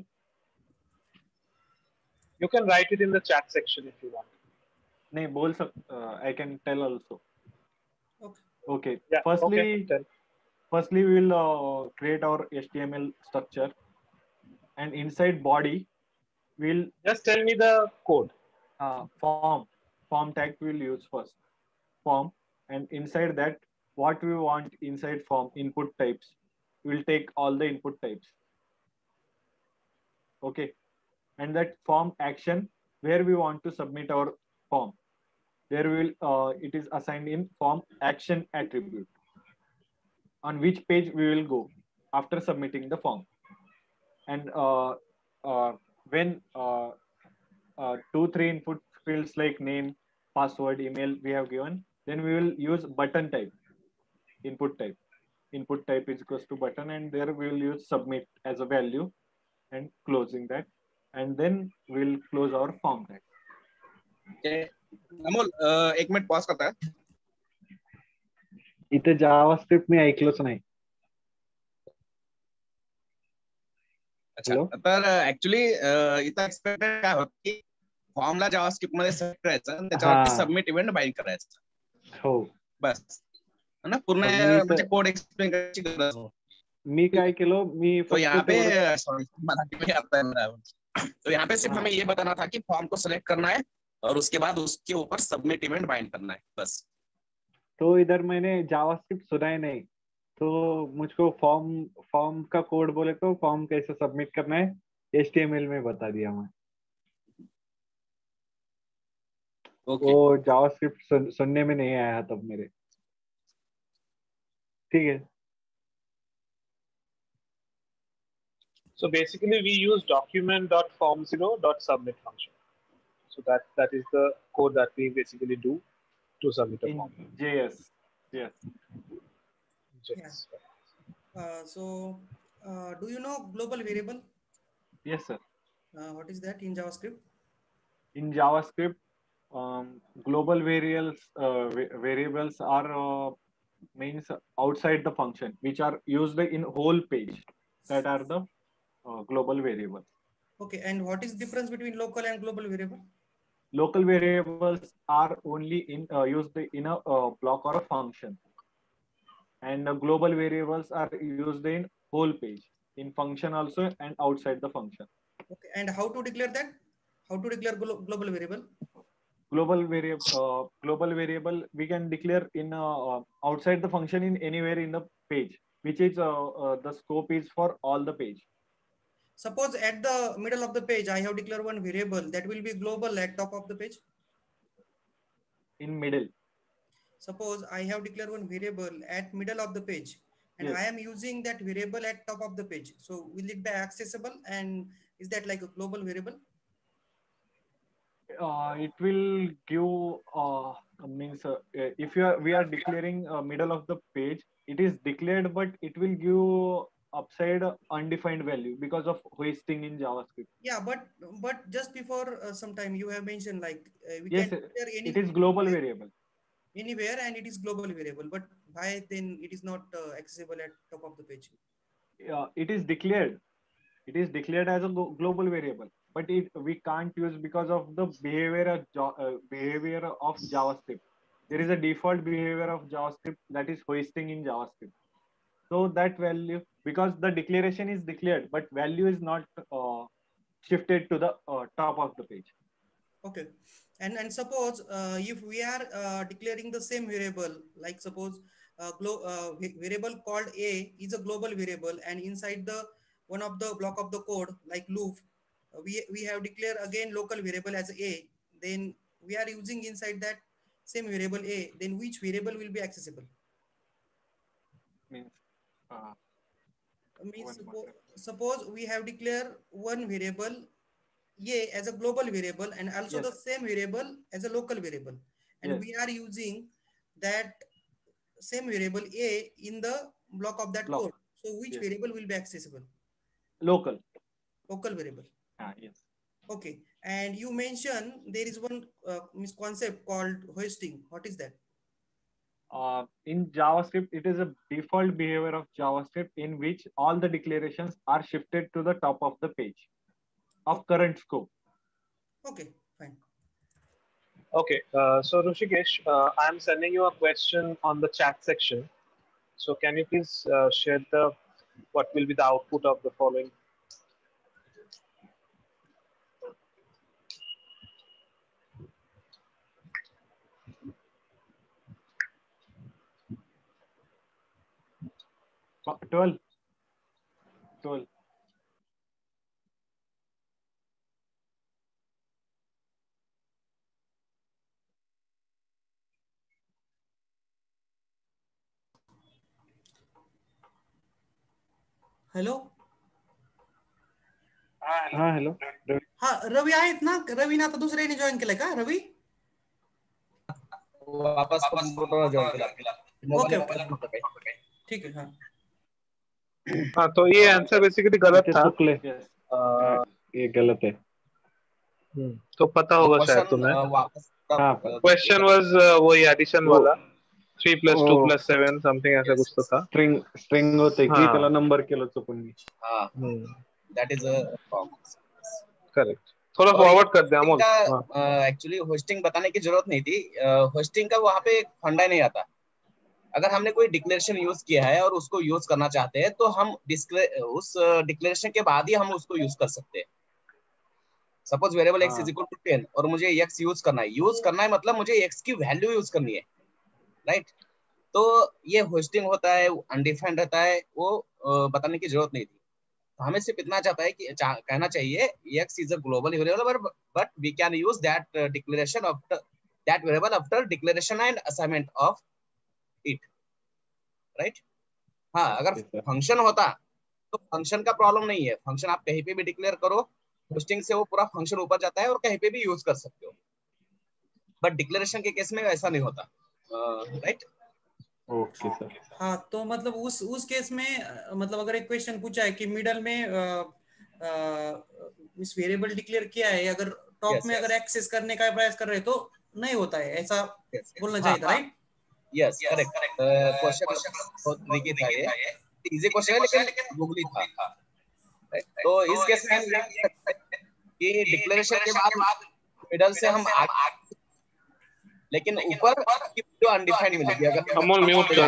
You can write it in the chat section if you want. नहीं बोल सक uh, I can tell also. Okay. Okay. Yeah. Firstly, Okay. Tell. firstly we will uh, create our H T M L structure, and inside body we'll Just tell me the code. uh, form form tag we'll use first. Form, and inside that what we want inside form input types. We'll take all the input types. Okay. And that form action where we want to submit our form. there will uh, it is assigned in form action attribute, on which page we will go after submitting the form. And uh, uh, when uh, uh, two three input fields like name, password, email we have given, then we will use button type, input type. Input type is equals to button, and there we will use submit as a value and closing that, and then we'll close our form type. Okay. Amol अं, एक मिनिट पॉज करता है. इथे जावास्क्रिप्ट मी ऐकलंच नाही. अच्छा Hello? तर ऍक्च्युली इथं एक्सपेक्टेड काय होत की फॉर्मला जावास्क्रिप्ट मध्ये सेट करायचं आणि त्याच्यावरती हा. सबमिट इव्हेंट बाइंड करायचं. हो. बस ना, पूर्ण तर मी इथं- म्हणजे कोड एक्सप्लेन करायची गरज नाही. मी काय केलं, मी तो यहाँ फक्त पे तेवढं सॉरी मराठी में आता है मेरा. तो यहाँ पे सिर्फ हाँ. हमें ये बताना था कि फॉर्म को सिलेक्ट करना है और उसके बाद उसके ऊपर सबमिट इवेंट बाइंड करना है बस. तो इधर मैंने जावास्क्रिप्ट सुना ही नहीं, तो मुझको फॉर्म फॉर्म का कोड बोले तो फॉर्म कैसे सबमिट करना है एचटीएमएल में बता दिया मैं. ओके वो जावास्क्रिप्ट सुन, सुनने में नहीं आया तब मेरे. ठीक है. So basically, we use document.formzero.submit function. So that that is the code that we basically do to submit a In form. J S. Yes. Yes. Uh, so, uh, do you know global variable? Yes, sir. Uh, what is that in JavaScript? In JavaScript, um, global variables uh, va- variables are uh, means outside the function, which are used in whole page. That are the uh, global variables. Okay, and what is the difference between local and global variable? Local variables are only in uh, used in a uh, block or a function, and uh, global variables are used in whole page, in function also and outside the function. Okay, and how to declare that? How to declare glo- global variable? Global variable uh, global variable we can declare in uh, uh, outside the function in anywhere in the page, which is uh, uh, the scope is for all the page. Suppose at the middle of the page, I have declared one variable that will be global at top of the page. In middle. Suppose I have declared one variable at middle of the page, and Yes. I am using that variable at top of the page. So will it be accessible? And is that like a global variable? Uh, it will give uh, means uh, if you are we are declaring uh, middle of the page, it is declared, but it will give upside undefined value because of hoisting in JavaScript. Yeah, but but just before uh, some time you have mentioned like uh, we Yes, can declare any it is global variable. anywhere and it is global variable. But why then it is not uh, accessible at top of the page? Uh, it is declared. It is declared as a glo- global variable, but it we can't use because of the behavior of Ja- uh, behavior of JavaScript. There is a default behavior of JavaScript that is hoisting in JavaScript. So that value, because the declaration is declared, but value is not uh, shifted to the uh, top of the page. Okay, and and suppose uh, if we are uh, declaring the same variable, like suppose uh, glo- uh, va- variable called a is a global variable, and inside the one of the block of the code like loop, uh, we we have declared again local variable as a. Then we are using inside that same variable a. Then which variable will be accessible? Means uh, Means one more suppo- time. suppose we have declared one variable a as a global variable and also Yes. the same variable as a local variable, and Yes. we are using that same variable a in the block of that Block. code. So which Yes. variable will be accessible? Local. Local variable. Ah, yes. Okay, and you mentioned there is one uh, concept called hoisting. What is that? Uh, in JavaScript, it is a default behavior of JavaScript in which all the declarations are shifted to the top of the page of current scope. Okay, fine. Okay, uh, so Rushikesh, uh, I'm sending you a question on the chat section. So can you please uh, share the what will be the output of the following? twelve. twelve. Hello हा हॅलो हा रवी आहेत ना? रवीने आता दुसऱ्याने जॉईन केलंय का रवी? वापस कम्प्युटर जॉइन केला. ओके ओके ठीक है हाँ हाँ तो ये आंसर बेसिकली गलत था. चुकले. अ, ये गलत है. हम्म, तो पता होगा शायद क्वेश्चन तुम्हें. वापस हाँ. क्वेश्चन वाज वही एडिशन वो- वाला थ्री प्लस टू वो- प्लस सेवन समथिंग ऐसा कुछ तो था. स्ट्रिंग स्ट्रिंग होते की हाँ. त्याला नंबर केलं चुकून मी. हाँ, दैट इज अ करेक्ट. थोड़ा और फॉरवर्ड कर दे अमोल. का एक्चुअली होस्टिंग बताने की जरूरत नहीं थी. होस्टिंग का वहाँ पे फंडा नहीं आता. अगर हमने कोई डिक्लेरेशन यूज किया है और उसको यूज करना चाहते हैं तो हम उस डिक्लेरेशन के बाद ही हम उसको यूज कर सकते हैं. Suppose variable x is equal to ten और मुझे एक्स यूज करना है. यूज करना है मतलब मुझे एक्स की वैल्यू यूज करनी है, राइट? तो ये होस्टिंग होता है, अनडिफाइंड रहता है, वो बताने की जरूरत नहीं थी. हमें सिर्फ इतना चाहता है कि चा, कहना चाहिए x is a global variable but we can use that uh, declaration of that variable after declaration and assignment of it, right? हाँ, अगर फंक्शन होता तो फंक्शन का प्रॉब्लम नहीं है. फंक्शन आप कहीं पे भी डिक्लेयर करो, होस्टिंग से वो पूरा फंक्शन ऊपर जाता है और कहीं पे भी यूज कर सकते हो. बट डिक्लेरेशन के केस में ऐसा नहीं होता, राइट? uh, okay sir. हाँ तो मतलब उस उस केस में मतलब अगर एक क्वेश्चन पूछा है कि मिडल में इस वेरिएबल डिक्लेयर किया है, अगर टॉप yes, में yes. अगर एक्सेस करने का प्रयास कर रहे तो नहीं होता है ऐसा yes, yes. बोलना चाहिए था, राइट? Yes correct. क्वेश्चन बहुत ट्रिकी था. ये इजी क्वेश्चन है लेकिन गूगली था. तो इस केस में हम ये कह सकते हैं कि डिक्लेरेशन के बाद मिडल से हम आगे, लेकिन ऊपर की वैल्यू अनडिफाइंड मिलेगी. अगर अमोल म्यूट कर.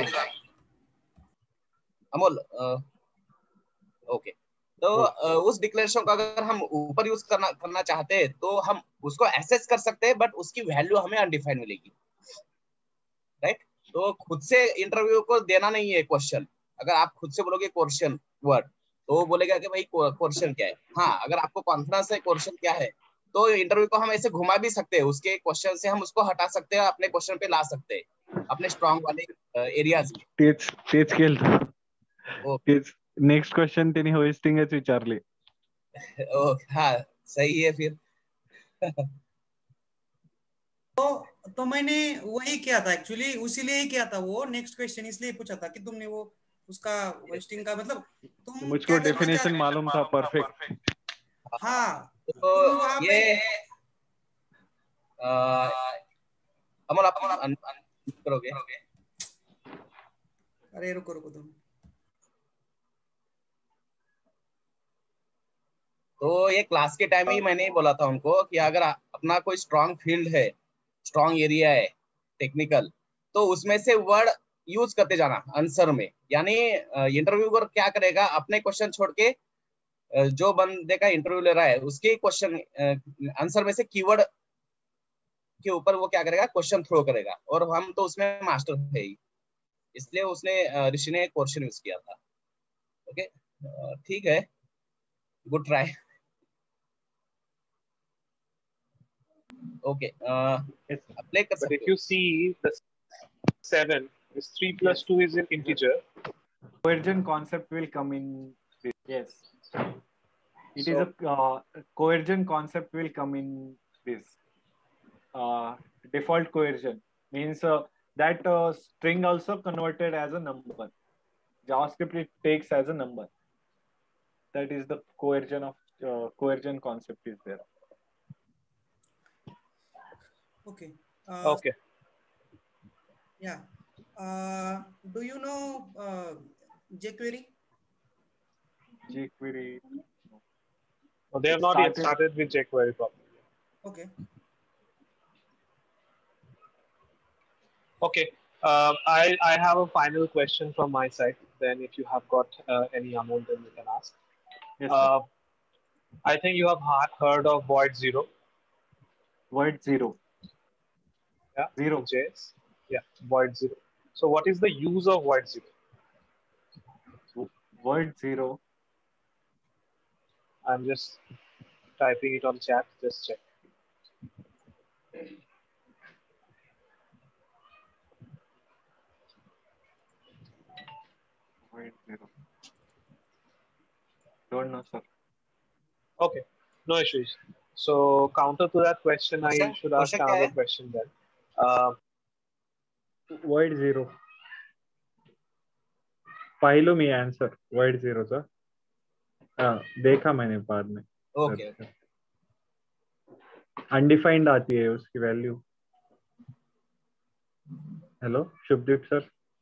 अमोल ओके. तो उस डिक्लेरेशन को अगर हम ऊपर यूज करना करना चाहते हैं तो हम उसको एक्सेस कर सकते हैं, बट उसकी वैल्यू हमें अनडिफाइंड मिलेगी, राइट? तो खुद से इंटरव्यू को देना नहीं है क्वेश्चन. अगर आप खुद से बोलोगे क्वेश्चन वर्ड तो वो बोलेगा कि भाई क्वेश्चन क्या है. हाँ, अगर आपको कॉन्फिडेंस है क्वेश्चन क्या है तो इंटरव्यू को हम ऐसे घुमा भी सकते हैं. उसके क्वेश्चन से हम उसको हटा सकते हैं, अपने क्वेश्चन पे ला सकते हैं, अपने स्ट्रॉन्ग वाले एरियाज में. तेच तेच केलं. ओके. तेच नेक्स्ट क्वेश्चन त्यांनी होस्टिंगच विचारले. ओ हाँ, सही है फिर. तो तो मैंने वही किया था एक्चुअली, उसीलिए ही किया था वो नेक्स्ट क्वेश्चन, इसलिए पूछा था कि तुमने वो उसका होस्टिंग का मतलब तुम मुझको क्या करना डेफिनेशन चाहते. मालूम था परफेक्ट. हाँ तो तुम वहां ये पे अ, अमोल आप अनम्यूट करोगे? अरे रुको रुको तुम. तो ये क्लास के टाइम ही मैंने बोला था उनको कि अगर अपना कोई स्ट्रॉन्ग फील्ड है, स्ट्रॉन्ग एरिया है टेक्निकल, तो उसमें से वर्ड यूज करते जाना आंसर में. यानी इंटरव्यूअर क्या करेगा, अपने क्वेश्चन छोड़ के जो बंदे का इंटरव्यू ले रहा है उसके क्वेश्चन आंसर में से कीवर्ड के ऊपर वो क्या करेगा, क्वेश्चन थ्रो करेगा. और हम तो उसमें मास्टर है ही, इसलिए उसने ऋषि ने क्वेश्चन यूज किया था. ओके, ठीक है, गुड ट्राई. ओके, प्ले कर But सकते if हो. you see the seven is three plus two is an integer. Coercion concept will come in this. Yes. It So- is a uh, coercion concept will come in this. Uh, default coercion means uh, that uh, string also converted as a number. JavaScript it takes as a number. That is the coercion of uh, coercion concept is there. Okay. Uh, Okay. Yeah. Uh, do you know uh, jQuery? jQuery. No, they have It not yet started- started with jQuery properly. Okay. Okay. Uh, I I have a final question from my side. Then, if you have got uh, any Amol, then you can ask. Yes, sir. Uh, I think you have ha- heard of void zero. Void zero. Yeah. Zero. in J S. Yeah. Void zero. So, what is the use of void zero? Void zero. I'm just typing it on chat. Just check. Void zero. Don't know, sir. Okay, no issues. So counter to that question, I Question- should ask question क्या another है? question then. Uh, void zero. पाहिलो मी आंसर void zero चा. हाँ, देखा मैंने बाद में. Okay. अनडिफाइंड आती है उसकी value. Hello Shubhdeep sir.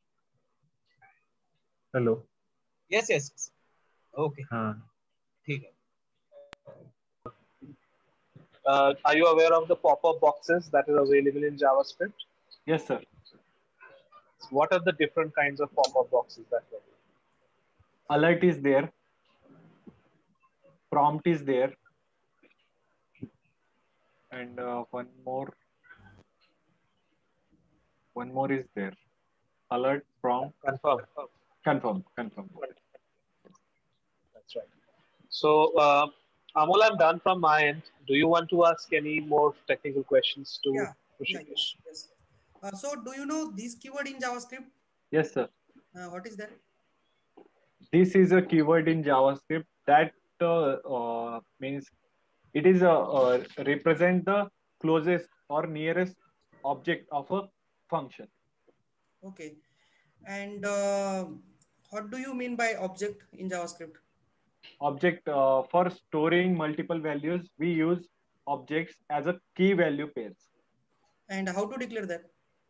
Hello. Yes, yes. yes. Okay. हाँ. ठीक है. uh, are you aware of the pop-up boxes that is available in JavaScript? Yes, sir. What are the different kinds of pop-up boxes that are available? Alert is there. Prompt is there. And uh, one more. One more is there. Alert, prompt, Confirm. confirm, confirm. That's right. So, uh, Amol, I'm done from my end. Do you want to ask any more technical questions to Yeah, yeah, Rishikesh? yes, yes. Uh, so do you know this keyword in JavaScript? Yes, sir. Uh, what is that? This is a keyword in JavaScript that uh, uh, means it is a uh, represent the closest or nearest object of a function. Okay. And uh, what do you mean by object in JavaScript? Object uh, for storing multiple values, we use objects as a key value pairs. And how to declare that?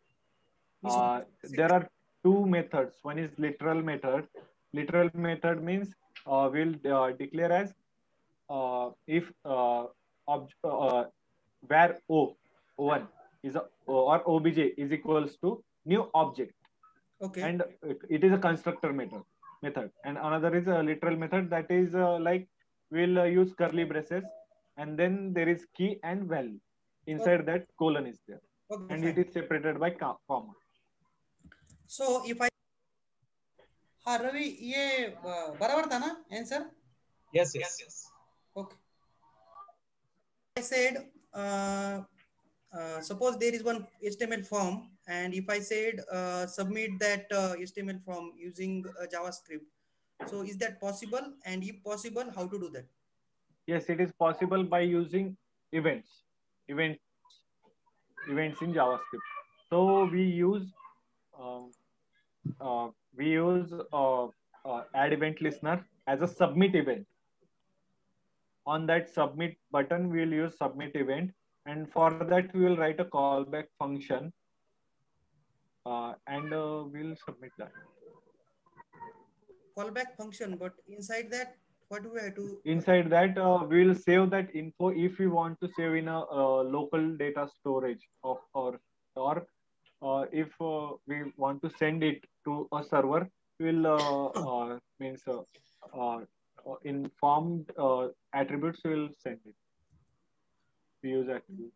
Uh, there are two methods. One is literal method. Literal method means uh, we'll uh, declare as uh, if uh, ob uh, where o one is a or obj is equals to new object, Okay. and it is a constructor method. Method and another is a literal method that is uh, like we'll uh, use curly braces and then there is key and value. Inside Okay. that colon is there, Okay, and fine. it is separated by comma. So if I हाँ रवि ये uh, बराबर था ना answer? Yes, yes, yes. Okay. I said uh, uh, suppose there is one H T M L form, and if I said uh, submit that uh, H T M L form using uh, JavaScript, so is that possible? And if possible, how to do that? Yes, it is possible by using events, event, events in JavaScript. So we use um, uh, we use uh, uh, add event listener as a submit event. On that submit button, we'll use submit event, and for that we will write a callback function, uh, and uh, we'll submit that. Callback function, but inside that, what do we have to? Inside that, uh, we'll save that info if we want to save in a uh, local data storage of or or uh, if uh, we want to send it to a server, we'll uh, uh, means uh, uh, in formed uh, attributes we'll send it. We use attribute.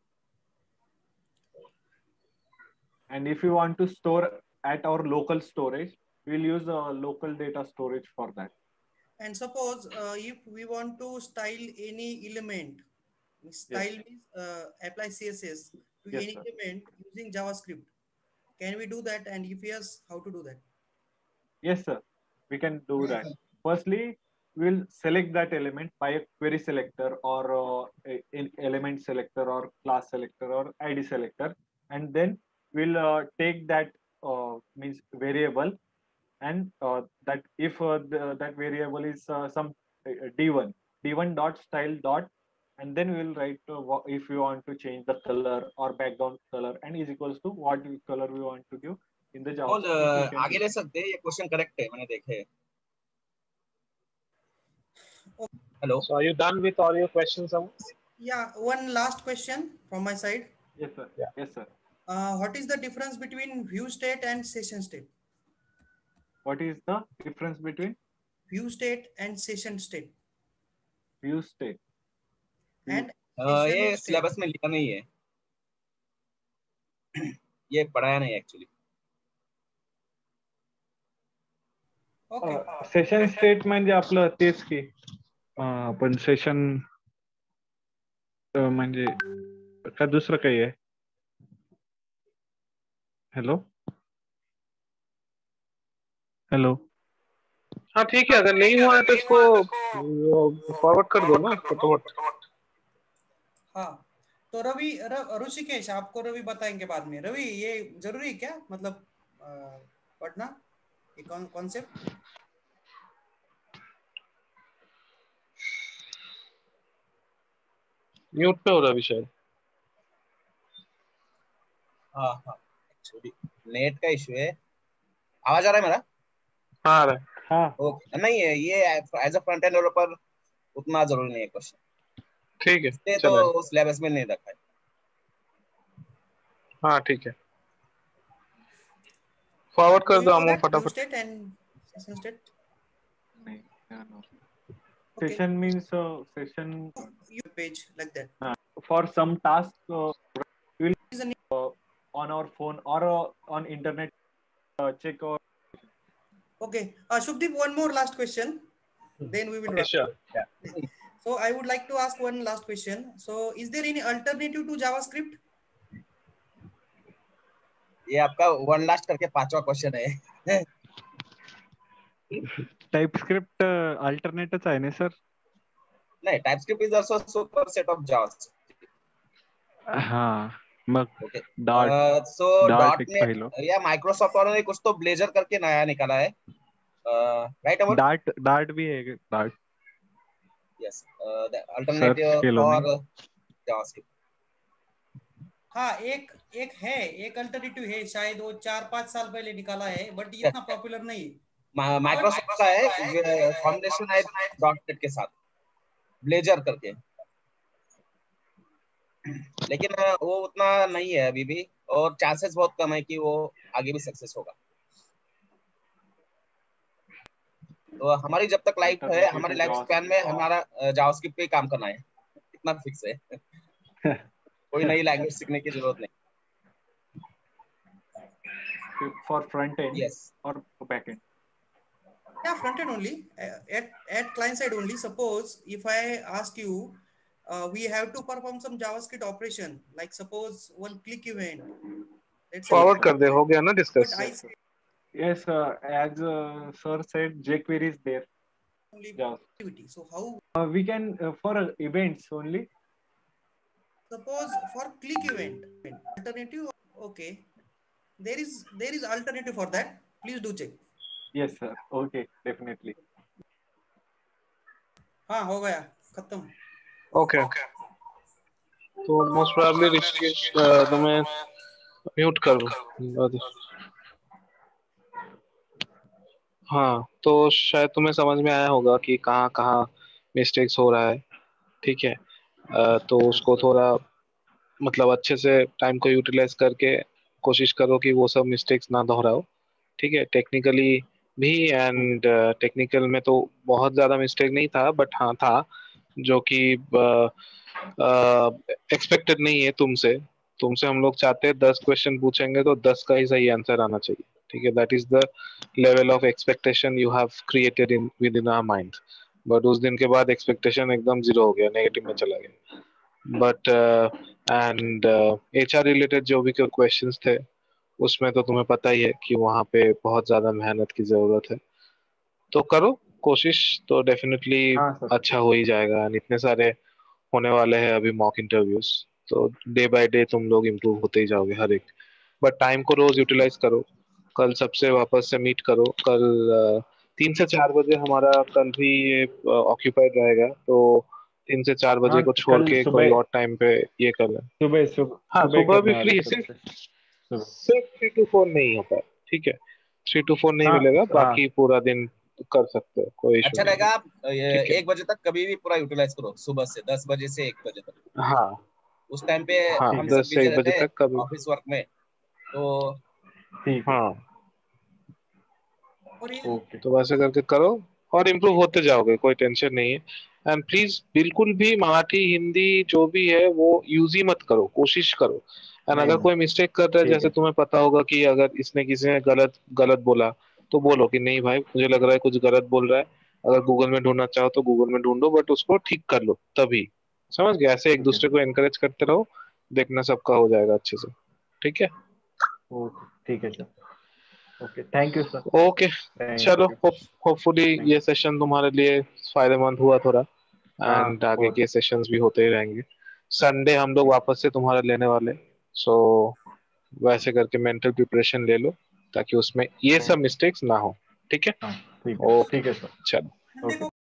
And if you want to store at our local storage, we'll use a local data storage for that. And suppose uh, if we want to style any element, style Yes. means uh, apply C S S to Yes, any sir. element using JavaScript. Can we do that? And if yes, how to do that? Yes, sir. We can do that. Firstly, we'll select that element by a query selector or uh, a- an element selector or class selector or I D selector, and then we'll uh, take that uh, means variable, and uh, that if uh, the, that variable is uh, some uh, d one d one dot style dot, and then we'll write uh, wha- if we want to change the color or background color, and is equals to what color we want to give in the और JavaScript. We uh, can आगे do. ले सकते हैं, ये क्वेश्चन करेक्ट है, मैंने देखे हैं. Hello. So, are you done with all your questions, Amol? Yeah, one last question from my side. Yes, sir. Yeah. Yes, sir. Uh, what is the difference between view state and session state? What is the difference between View state and session state. view state? And Uh, session ये state. सिलेबस में लिखा नहीं है, ये पढ़ाया नहीं एक्चुअली. Okay. सेशन स्टेट म्हणजे आपलं तेच की अं, आपण सेशन म्हणजे का दुसरं काही आहे. हॅलो हॅलो हाँ ठीक है, अगर नहीं हुआ है तो इसको फॉरवर्ड कर दो ना फटाफट। हाँ तो रवि र, ऋषिकेश आपको रवि बताएंगे बाद में। रवि ये जरूरी क्या मतलब अ, पढ़ना ये कौन कॉन्सेप्ट? म्यूट पे हो रहा अभी शायद। हाँ हाँ एक्चुअली नेट का इशू है। आवाज आ रहा है मेरा? हाँ आ रहा है। हाँ ओके नहीं है ये as a front end developer उतना जरूरी नहीं है क्वेश्चन, ठीक है इसलिए तो चलेगा। उस सिलेबस में नहीं रखा है। हाँ ठीक है, फॉरवर्ड कर Do दो you know Amo that view फटाफट। state and session state? नहीं, yeah, no. Okay, Session means uh, session you page like that. uh, for some task uh, we will Is an- uh, on our phone or uh, on internet uh, check our Okay, uh, Shubdeep, one more last question, then we will Okay, wrap. sure. Yeah. So I would like to ask one last question. So is there any alternative to JavaScript? ये आपका वन लास्ट करके पांचवा क्वेश्चन है। TypeScript uh, alternatives आहे ना सर? नहीं, TypeScript is also a superset of JavaScript. हाँ मग Okay. Dart Uh, so Dart एक .NET पहिलं. या माइक्रोसॉफ्ट वालों ने कुछ तो ब्लेजर करके नया निकाला है, राइट अमोल? Dart Dart भी है Dart yes, the search alternative केलो फॉर नाही. जावास्क्रिप्ट। हाँ एक एक है, एक अल्टरनेटिव है, शायद वो चार पांच साल पहले निकाला है, बट इतना पॉपुलर नहीं है। माइक्रोसॉफ्ट का है, कॉम्बिनेशन है .NET के साथ, ब्लेजर करके, लेकिन uh, वो उतना नहीं है अभी भी, और चांसेस बहुत कम है कि वो आगे भी सक्सेस होगा। तो हमारी जब तक लाइफ है, Alternative हमारे to लाइफ स्पैन में हमारा जावास्क्रिप्ट पे ही काम करना है, इतना फिक्स है। कोई नई लैंग्वेज सीखने की जरूरत नहीं। for front end yes, or back end. Yeah, front end only. Uh, At at client side only. Suppose if I ask you, uh, we have to perform some JavaScript operation, like suppose one click event. Let's say, forward कर दे, हो गया ना but discuss. I Yes, sir. Yes, uh, as uh, sir said, jQuery is there. only Yeah. activity. So how? Uh, we can uh, for uh, events only. Suppose for click event alternative. Okay, there is there is alternative for that. Please do check. Yes, sir. Okay, definitely. हाँ हो गया खत्म। ओके तो मोस्ट प्रोबेबली ऋषिकेश तुम्हें म्यूट कर दो। हाँ तो शायद तुम्हें समझ में आया होगा कि कहाँ कहाँ मिस्टेक्स हो रहा है, ठीक है। अ, तो उसको थोड़ा मतलब अच्छे से टाइम को यूटिलाइज करके कोशिश करो कि वो सब मिस्टेक्स ना दोहराओ, ठीक है। टेक्निकली भी एंड टेक्निकल में तो बहुत ज़्यादा मिस्टेक नहीं था, बट हाँ था जो कि एक्सपेक्टेड नहीं है तुमसे। तुमसे हम लोग चाहते हैं दस क्वेश्चन पूछेंगे तो दस का ही सही आंसर आना चाहिए, ठीक है। That is the level of expectation you have created in with in our mind. But उस दिन के बाद एक्सपेक्टेशन एकदम जीरो हो गया, नेगेटिव में चला गया। But and H R related जो भी क्वेश्चंस थे उसमें तो तुम्हें पता ही है कि वहाँ पे बहुत ज्यादा मेहनत की जरूरत है। तो करो कोशिश, तो डेफिनेटली हाँ सर. अच्छा हो ही जाएगा। And इतने सारे होने वाले हैं अभी मॉक इंटरव्यूज, तो डे बाय डे तुम लोग इम्प्रूव होते ही जाओगे हर एक। बट टाइम को रोज यूटिलाइज करो। कल सबसे वापस से मीट करो। कल अ, तीन से चार बजे हमारा कल भी ये ऑक्यूपाइड रहेगा, तो तीन से चार बजे हाँ को छोड़ कल के कोई सुबह और टाइम पे ये कर लें। सुबह सुबह हाँ सुबह सुबह भी करने वाले फ्री, सर सिर्फ से. सुबह. सिर्फ थ्री टू फोर नहीं होता है, ठीक है। थ्री टू फोर नहीं हाँ मिलेगा, हाँ बाकी पूरा दिन कर सकते हो, कोई इशू अच्छा नहीं रहेगा। है, आप अ, ठीक है। एक बजे तक कभी भी पूरा यूटिलाइज करो, सुबह से दस बजे से एक बजे तक। हाँ उस टाइम पे हाँ, हम ठीक है सब दस से बिजी एक बजे रहते हैं तक कभी। ऑफिस वर्क में, तो ठीक है. हाँ और ये ओके. तो वैसे करके करो और इम्प्रूव होते जाओगे, कोई टेंशन नहीं है। एंड प्लीज बिल्कुल भी मराठी हिंदी जो भी है वो यूज ही मत करो, कोशिश करो। एंड नहीं अगर नहीं कोई मिस्टेक कर रहा है, ठीक जैसे है. तुम्हें पता होगा कि अगर इसने किसी ने गलत गलत बोला, तो बोलो कि नहीं भाई मुझे लग रहा है कुछ गलत बोल रहा है। अगर गूगल में ढूंढना चाहो तो गूगल में ढूंढो, बट उसको ठीक कर लो तभी। समझ गए? ऐसे एक ठीक है दूसरे सर. को एनकरेज करते रहो, देखना सबका हो जाएगा अच्छे से, ठीक है। ओके ठीक है sir. Okay, thank you sir. Okay, चलो, होपफुली ये सेशन तुम्हारे लिए फायदेमंद हुआ थोड़ा, एंड हाँ, आगे और- के सेशंस भी होते ही रहेंगे। संडे हम लोग वापस से तुम्हारा लेने वाले, सो वैसे करके मेंटल प्रिपरेशन ले लो ताकि उसमें ये सब मिस्टेक्स ना हो। ठीक है, हाँ, ठीक है, ओके, ठीक है सर। चलो। संडे को